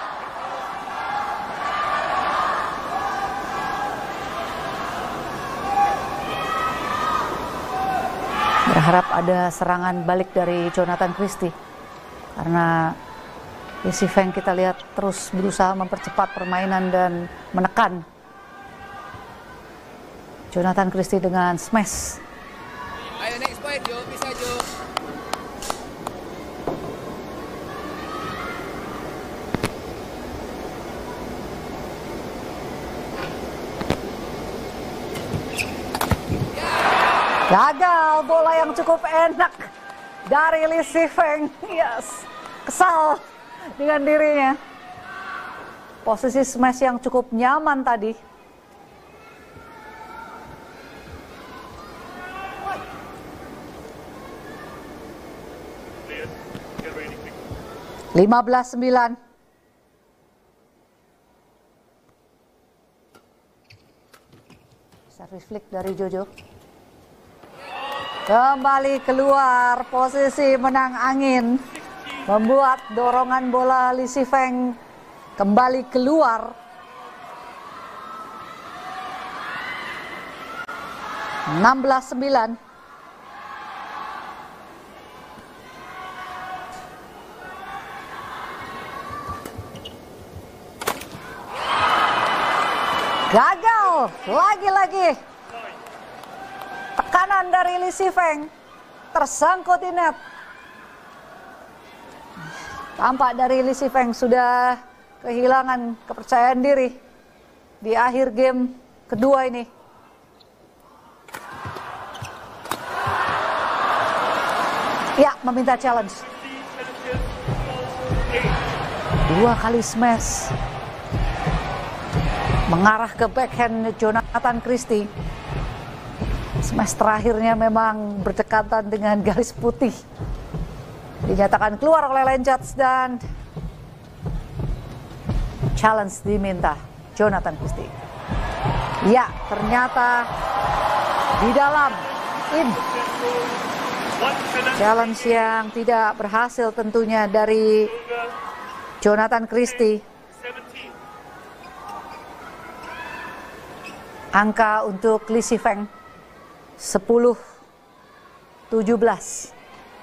Berharap ada serangan balik dari Jonathan Christie, karena Li Shifeng kita lihat terus berusaha mempercepat permainan dan menekan Jonathan Christie dengan smash. Ayo next point Jo, bisa Jo. Gagal bola yang cukup enak dari Li Shifeng. Yes, kesal dengan dirinya. Posisi smash yang cukup nyaman tadi. 15-9. Service flick dari Jojo. Kembali keluar, posisi menang angin. Membuat dorongan bola Li Shifeng kembali keluar. 16-9. Gagal lagi-lagi. Tekanan dari Li Shifeng tersangkut di net. Tampak dari Li Shifeng sudah kehilangan kepercayaan diri di akhir game kedua ini. Ya, meminta challenge. 2 kali smash. Mengarah ke backhand Jonathan Christie. Smash terakhirnya memang berdekatan dengan garis putih. Dinyatakan keluar oleh Lencats dan challenge diminta Jonathan Christie. Ya, ternyata di dalam challenge yang tidak berhasil tentunya dari Jonathan Christie. Angka untuk Li Shifeng 10-17.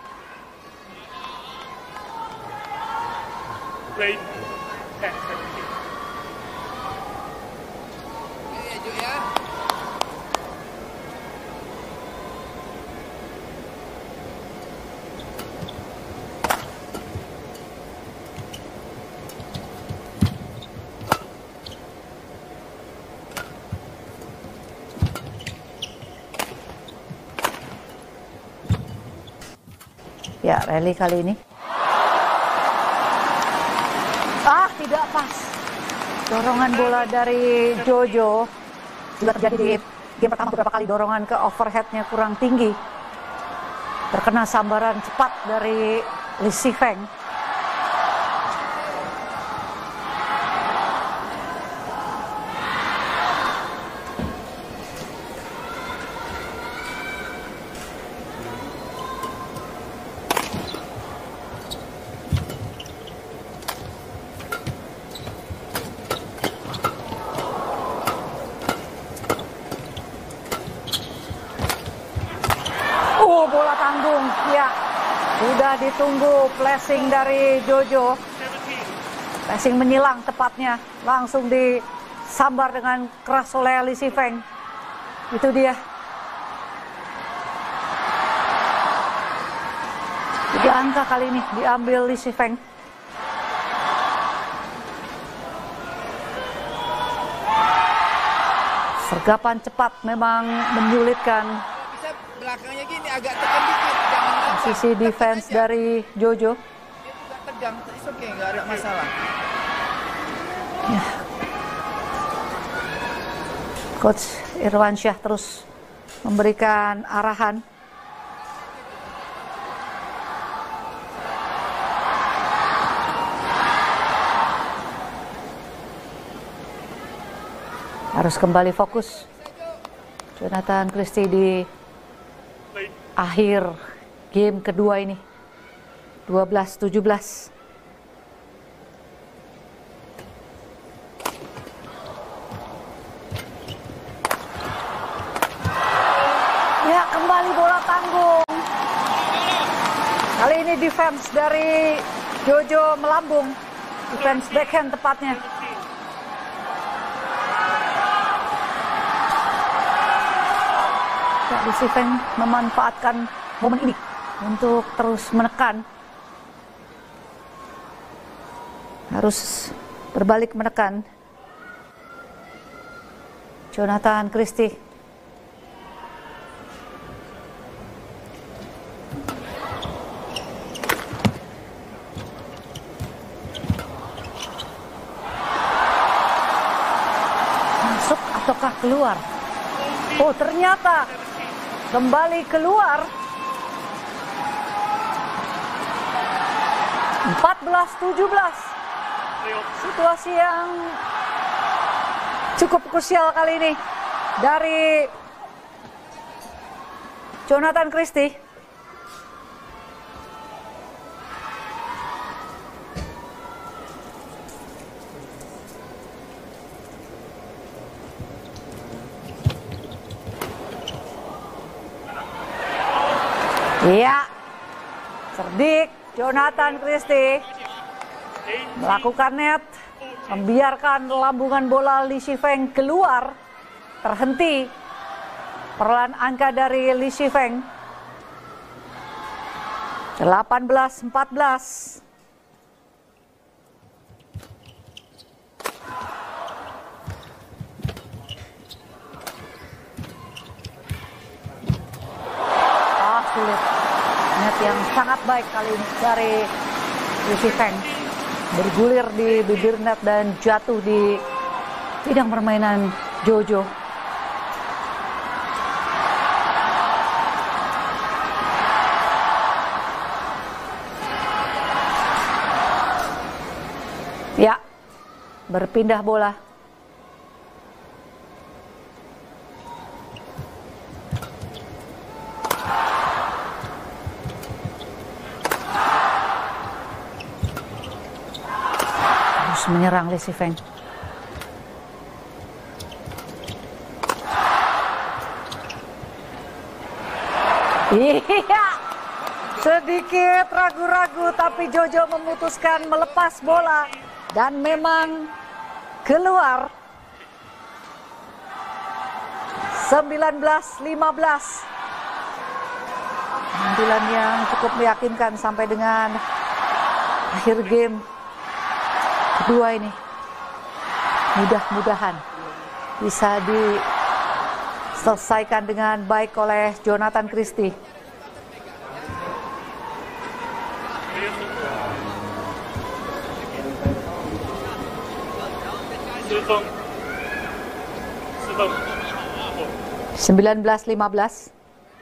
Ya, rally kali ini. Tidak pas. Dorongan bola dari Jojo. Juga terjadi di game pertama beberapa kali dorongan ke overheadnya kurang tinggi. Terkena sambaran cepat dari Li Shifeng. Bola tanggung, ya, sudah ditunggu flashing dari Jojo. Flashing menyilang tepatnya, langsung disambar dengan keras oleh Li Shifeng. Itu dia. 3 angka kali ini diambil Li Shifeng. Sergapan cepat memang menyulitkan. Belakangnya gini agak tekan dikit, jangan sisi defense dari Jojo. Dia agak tegang, it's okay, nggak ada masalah. Ya. Coach Irwansyah terus memberikan arahan. Harus kembali fokus. Jonathan Christie di akhir game kedua ini. 12-17. Ya, kembali bola tanggung. Kali ini defense dari Jojo melambung. Defense backhand tepatnya. Li Shifeng memanfaatkan momen ini untuk terus menekan. Harus berbalik menekan. Jonathan Christie. Masuk ataukah keluar? Oh, ternyata kembali keluar. Situasi yang cukup krusial kali ini dari Jonathan Christie. Iya, cerdik Jonathan Christie melakukan net, membiarkan lambungan bola Li Shifeng keluar, terhenti perlahan angka dari Li Shifeng. 18-14. Sulit. Net yang sangat baik kali ini dari Li Shifeng. Bergulir di bibir net dan jatuh di bidang permainan Jojo. Ya, berpindah bola. Menyerang Li Shifeng. Iya, sedikit ragu-ragu tapi Jojo memutuskan melepas bola dan memang keluar. 19-15. Penampilan yang cukup meyakinkan sampai dengan akhir game kedua ini. Mudah-mudahan bisa diselesaikan dengan baik oleh Jonathan Christie. Sembilan 19-15.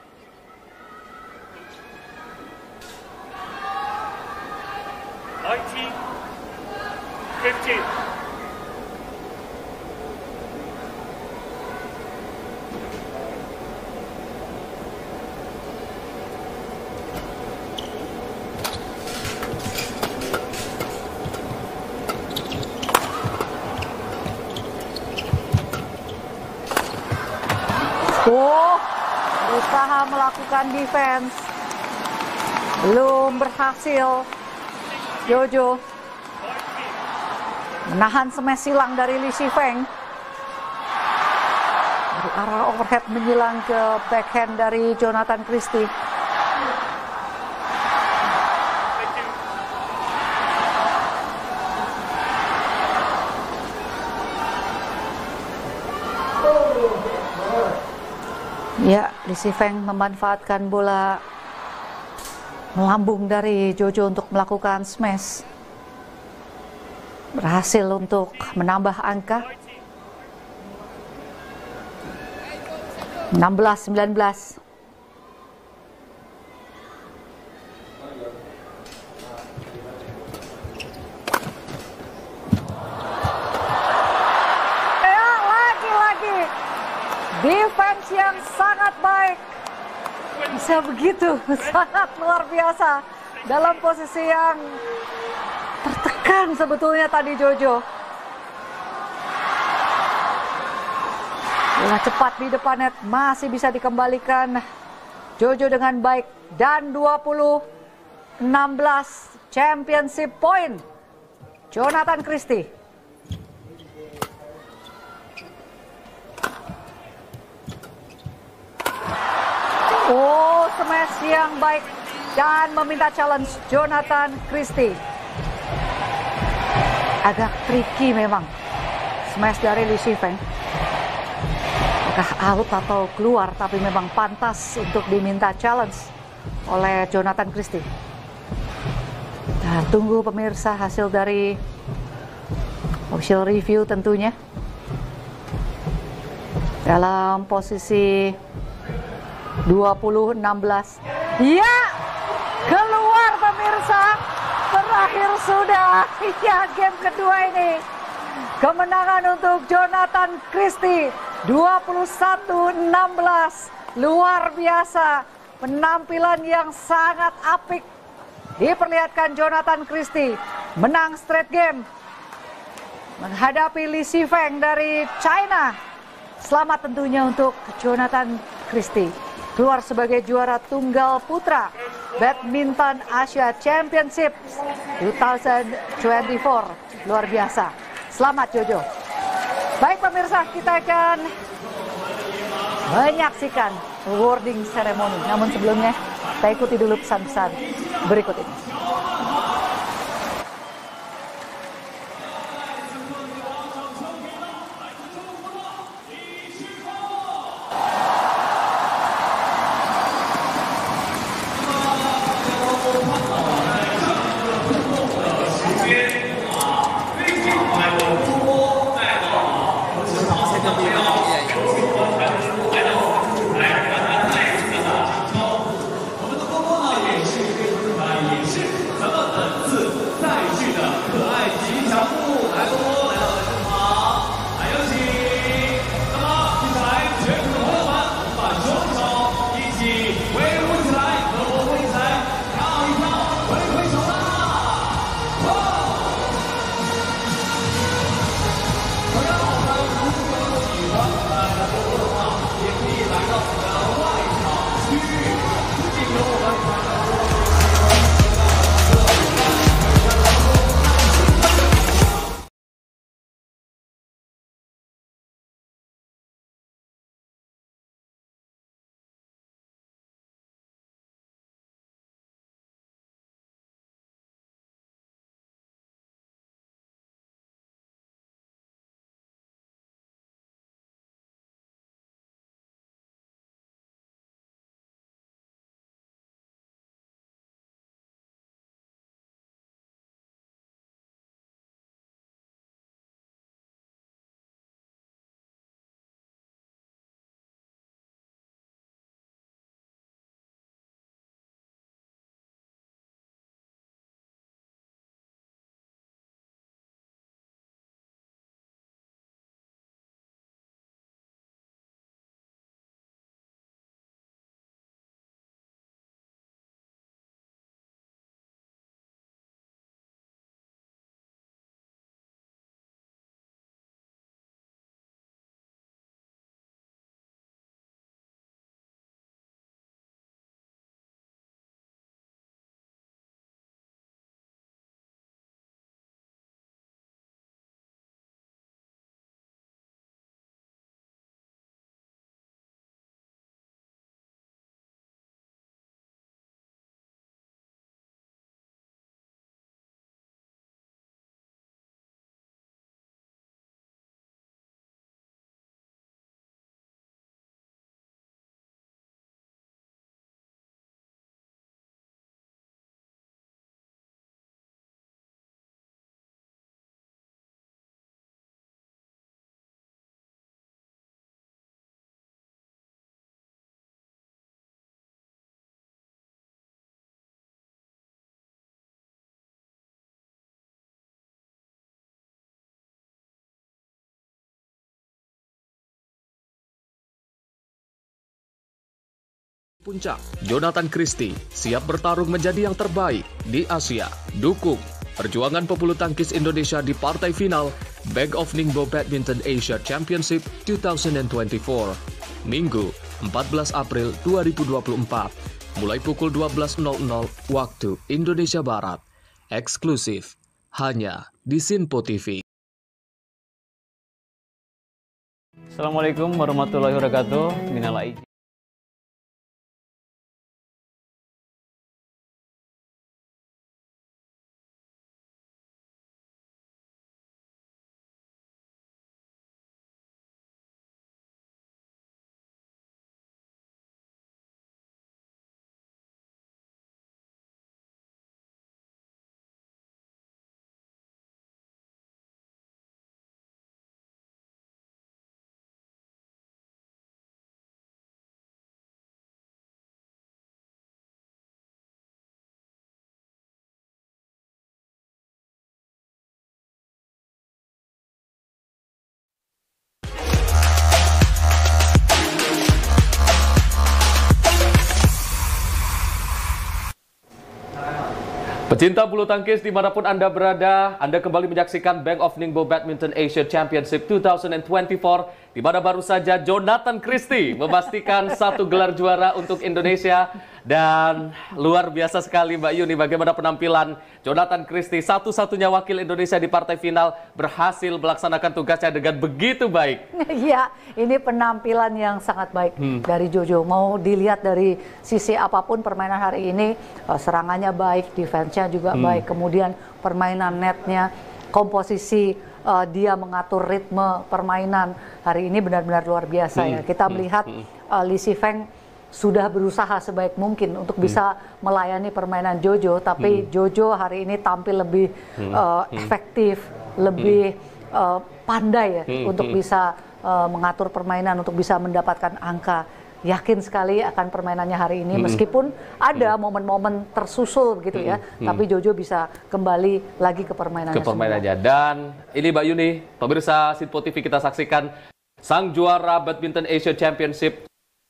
Berusaha melakukan defense, belum berhasil. Jojo menahan smash silang dari Li Shifeng. Dari arah overhead menyilang ke backhand dari Jonathan Christie. Ya, Li Shifeng memanfaatkan bola melambung dari Jojo untuk melakukan smash. Berhasil untuk menambah angka. 16-19. Defense yang sangat baik. Bisa begitu, sangat luar biasa. Dalam posisi yang tertekan sebetulnya tadi Jojo. Bola cepat di depan net masih bisa dikembalikan Jojo dengan baik. Dan 20-16 championship point Jonathan Christie. Oh, smash yang baik dan meminta challenge Jonathan Christie. Agak tricky memang smash dari Li Shifeng. Apakah out atau keluar, tapi memang pantas untuk diminta challenge oleh Jonathan Christie. Nah, tunggu pemirsa hasil dari official review tentunya. Dalam posisi 20-16. Ya, keluar pemirsa. Berakhir sudah ya game kedua ini. Kemenangan untuk Jonathan Christie 21-16. Luar biasa. Penampilan yang sangat apik diperlihatkan Jonathan Christie. Menang straight game menghadapi Li Shifeng dari China. Selamat tentunya untuk Jonathan Christie. Keluar sebagai juara tunggal putra Badminton Asia Championship 2024. Luar biasa. Selamat Jojo. Baik pemirsa, kita akan menyaksikan awarding ceremony. Namun sebelumnya, kita ikuti dulu pesan-pesan berikut ini. Puncak, Jonathan Christie siap bertarung menjadi yang terbaik di Asia. Dukung perjuangan pebulu tangkis Indonesia di partai final Bank of Ningbo Badminton Asia Championship 2024. Minggu, 14 April 2024, mulai pukul 12.00 waktu Indonesia Barat. Eksklusif hanya di Sinpo TV. Assalamualaikum warahmatullahi wabarakatuh. Minal aidin. Pecinta bulu tangkis dimanapun Anda berada, Anda kembali menyaksikan Bank of Ningbo Badminton Asia Championship 2024, di mana baru saja Jonathan Christie memastikan 1 gelar juara untuk Indonesia. Dan luar biasa sekali Mbak Yuni, bagaimana penampilan Jonathan Christie, satu-satunya wakil Indonesia di partai final, berhasil melaksanakan tugasnya dengan begitu baik. Iya, ini penampilan yang sangat baik dari Jojo. Mau dilihat dari sisi apapun permainan hari ini, serangannya baik, defense-nya juga baik, kemudian permainan netnya, komposisi dia mengatur ritme permainan hari ini benar-benar luar biasa ya. Kita melihat Li Shifeng sudah berusaha sebaik mungkin untuk bisa melayani permainan Jojo, tapi Jojo hari ini tampil lebih efektif, lebih pandai ya, untuk bisa mengatur permainan, untuk bisa mendapatkan angka. Yakin sekali akan permainannya hari ini, meskipun ada momen-momen tersusul begitu ya, tapi Jojo bisa kembali lagi ke permainannya. Dan ini Mbak Yuni, pemirsa Sinpo TV, kita saksikan sang juara Badminton Asia Championship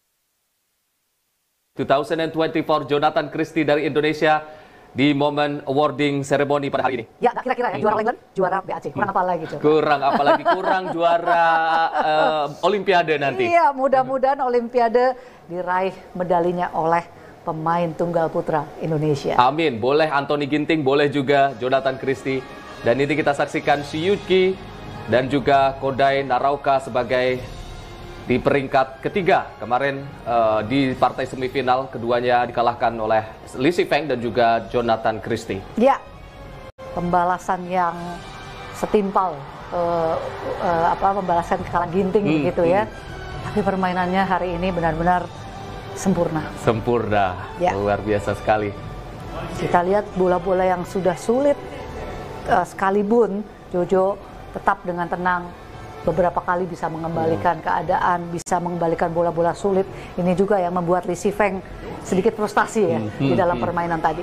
2024 Jonathan Christie dari Indonesia di momen awarding ceremony pada hari ini. Ya, kira-kira ya, juara England, juara BAC, kurang apa lagi coba? Kurang juara Olimpiade nanti. Iya, mudah-mudahan Olimpiade diraih medalinya oleh pemain tunggal putra Indonesia. Amin, boleh Anthony Ginting, boleh juga Jonathan Christie. Dan ini kita saksikan Shiyuki dan juga Kodai Narauka sebagai di peringkat ketiga. Kemarin di partai semifinal keduanya dikalahkan oleh Li Shifeng dan juga Jonathan Christie. Ya, pembalasan yang setimpal, pembalasan kekalahan Ginting gitu ya. Tapi permainannya hari ini benar-benar sempurna. Ya. Luar biasa sekali. Kita lihat bola-bola yang sudah sulit sekalipun Jojo tetap dengan tenang. Beberapa kali bisa mengembalikan keadaan, bisa mengembalikan bola-bola sulit. Ini juga yang membuat Li Shifeng sedikit frustasi ya di dalam permainan tadi.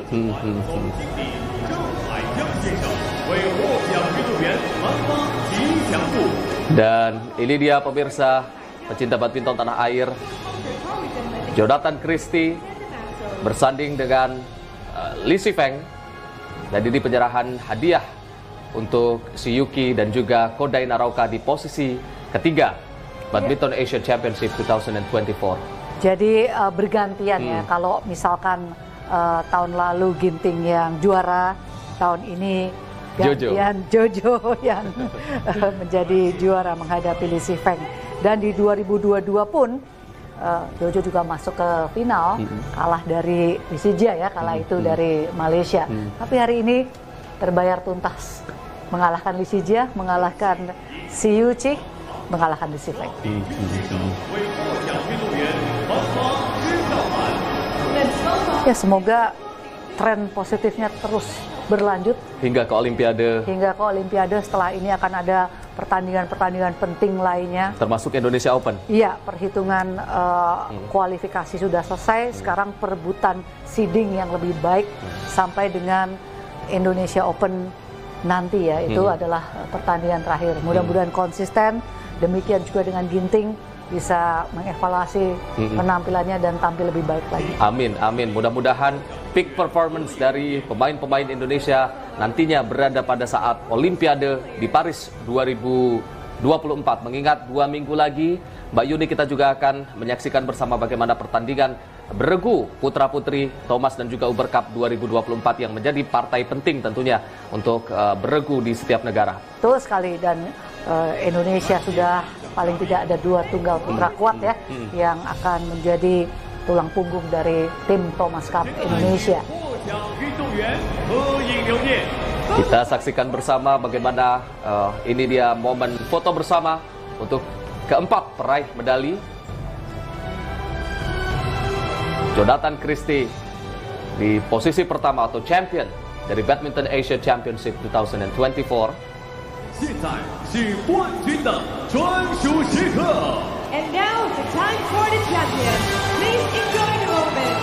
Dan ini dia pemirsa pecinta badminton tanah air, Jonathan Christie bersanding dengan Li Shifeng. Dan ini penyerahan hadiah untuk Shiyuki dan juga Kodai Narauka di posisi ketiga Badminton Asia Championship 2024. Jadi bergantian ya, kalau misalkan tahun lalu Ginting yang juara, tahun ini gantian Jojo yang menjadi juara menghadapi Li Shifeng. Dan di 2022 pun Jojo juga masuk ke final, kalah dari Lisijia ya, kalah itu dari Malaysia. Tapi hari ini terbayar tuntas, mengalahkan Lisijia, mengalahkan Shiyuki, mengalahkan Li Shifeng. Ya, semoga tren positifnya terus berlanjut hingga ke Olimpiade. Setelah ini akan ada pertandingan-pertandingan penting lainnya, termasuk Indonesia Open. Iya, perhitungan kualifikasi sudah selesai. Sekarang perebutan seeding yang lebih baik sampai dengan Indonesia Open nanti ya, itu adalah pertandingan terakhir. Mudah-mudahan konsisten, demikian juga dengan Ginting bisa mengevaluasi penampilannya dan tampil lebih baik lagi. Amin. Mudah-mudahan peak performance dari pemain-pemain Indonesia nantinya berada pada saat Olimpiade di Paris 2024. Mengingat 2 minggu lagi, Mbak Yuni, kita juga akan menyaksikan bersama bagaimana pertandingan beregu putra-putri Thomas dan juga Uber Cup 2024 yang menjadi partai penting tentunya untuk beregu di setiap negara. Betul sekali, dan Indonesia sudah paling tidak ada 2 tunggal putra kuat ya, yang akan menjadi tulang punggung dari tim Thomas Cup Indonesia. Kita saksikan bersama bagaimana ini dia momen foto bersama untuk keempat peraih medali. Jonathan Christie di posisi pertama atau champion dari Badminton Asia Championship 2024. And now the time for the champion. Please enjoy the moment.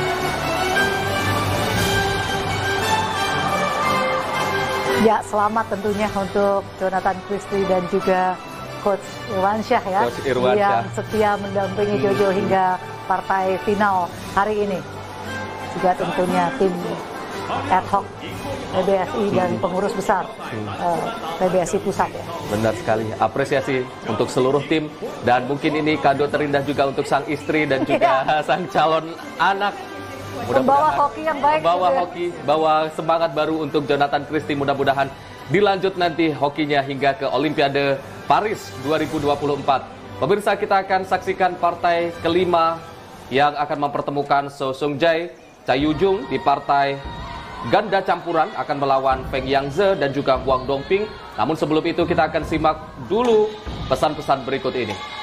Ya, selamat tentunya untuk Jonathan Christie dan juga Coach Irwansyah ya, yang setia mendampingi Jojo hingga partai final hari ini. Juga tentunya tim ad hoc PBSI dan pengurus besar PBSI pusat ya. Benar sekali, apresiasi untuk seluruh tim dan mungkin ini kado terindah juga untuk sang istri dan juga sang calon anak. Membawa hoki yang baik. Membawa hoki, bawa semangat baru untuk Jonathan Christie. Mudah-mudahan dilanjut nanti hokinya hingga ke Olimpiade Paris 2024. Pemirsa, kita akan saksikan partai kelima yang akan mempertemukan So Sung Jae, Chai Yu-jung di partai ganda campuran akan melawan Feng Yangze dan juga Huang Dongping. Namun sebelum itu kita akan simak dulu pesan-pesan berikut ini.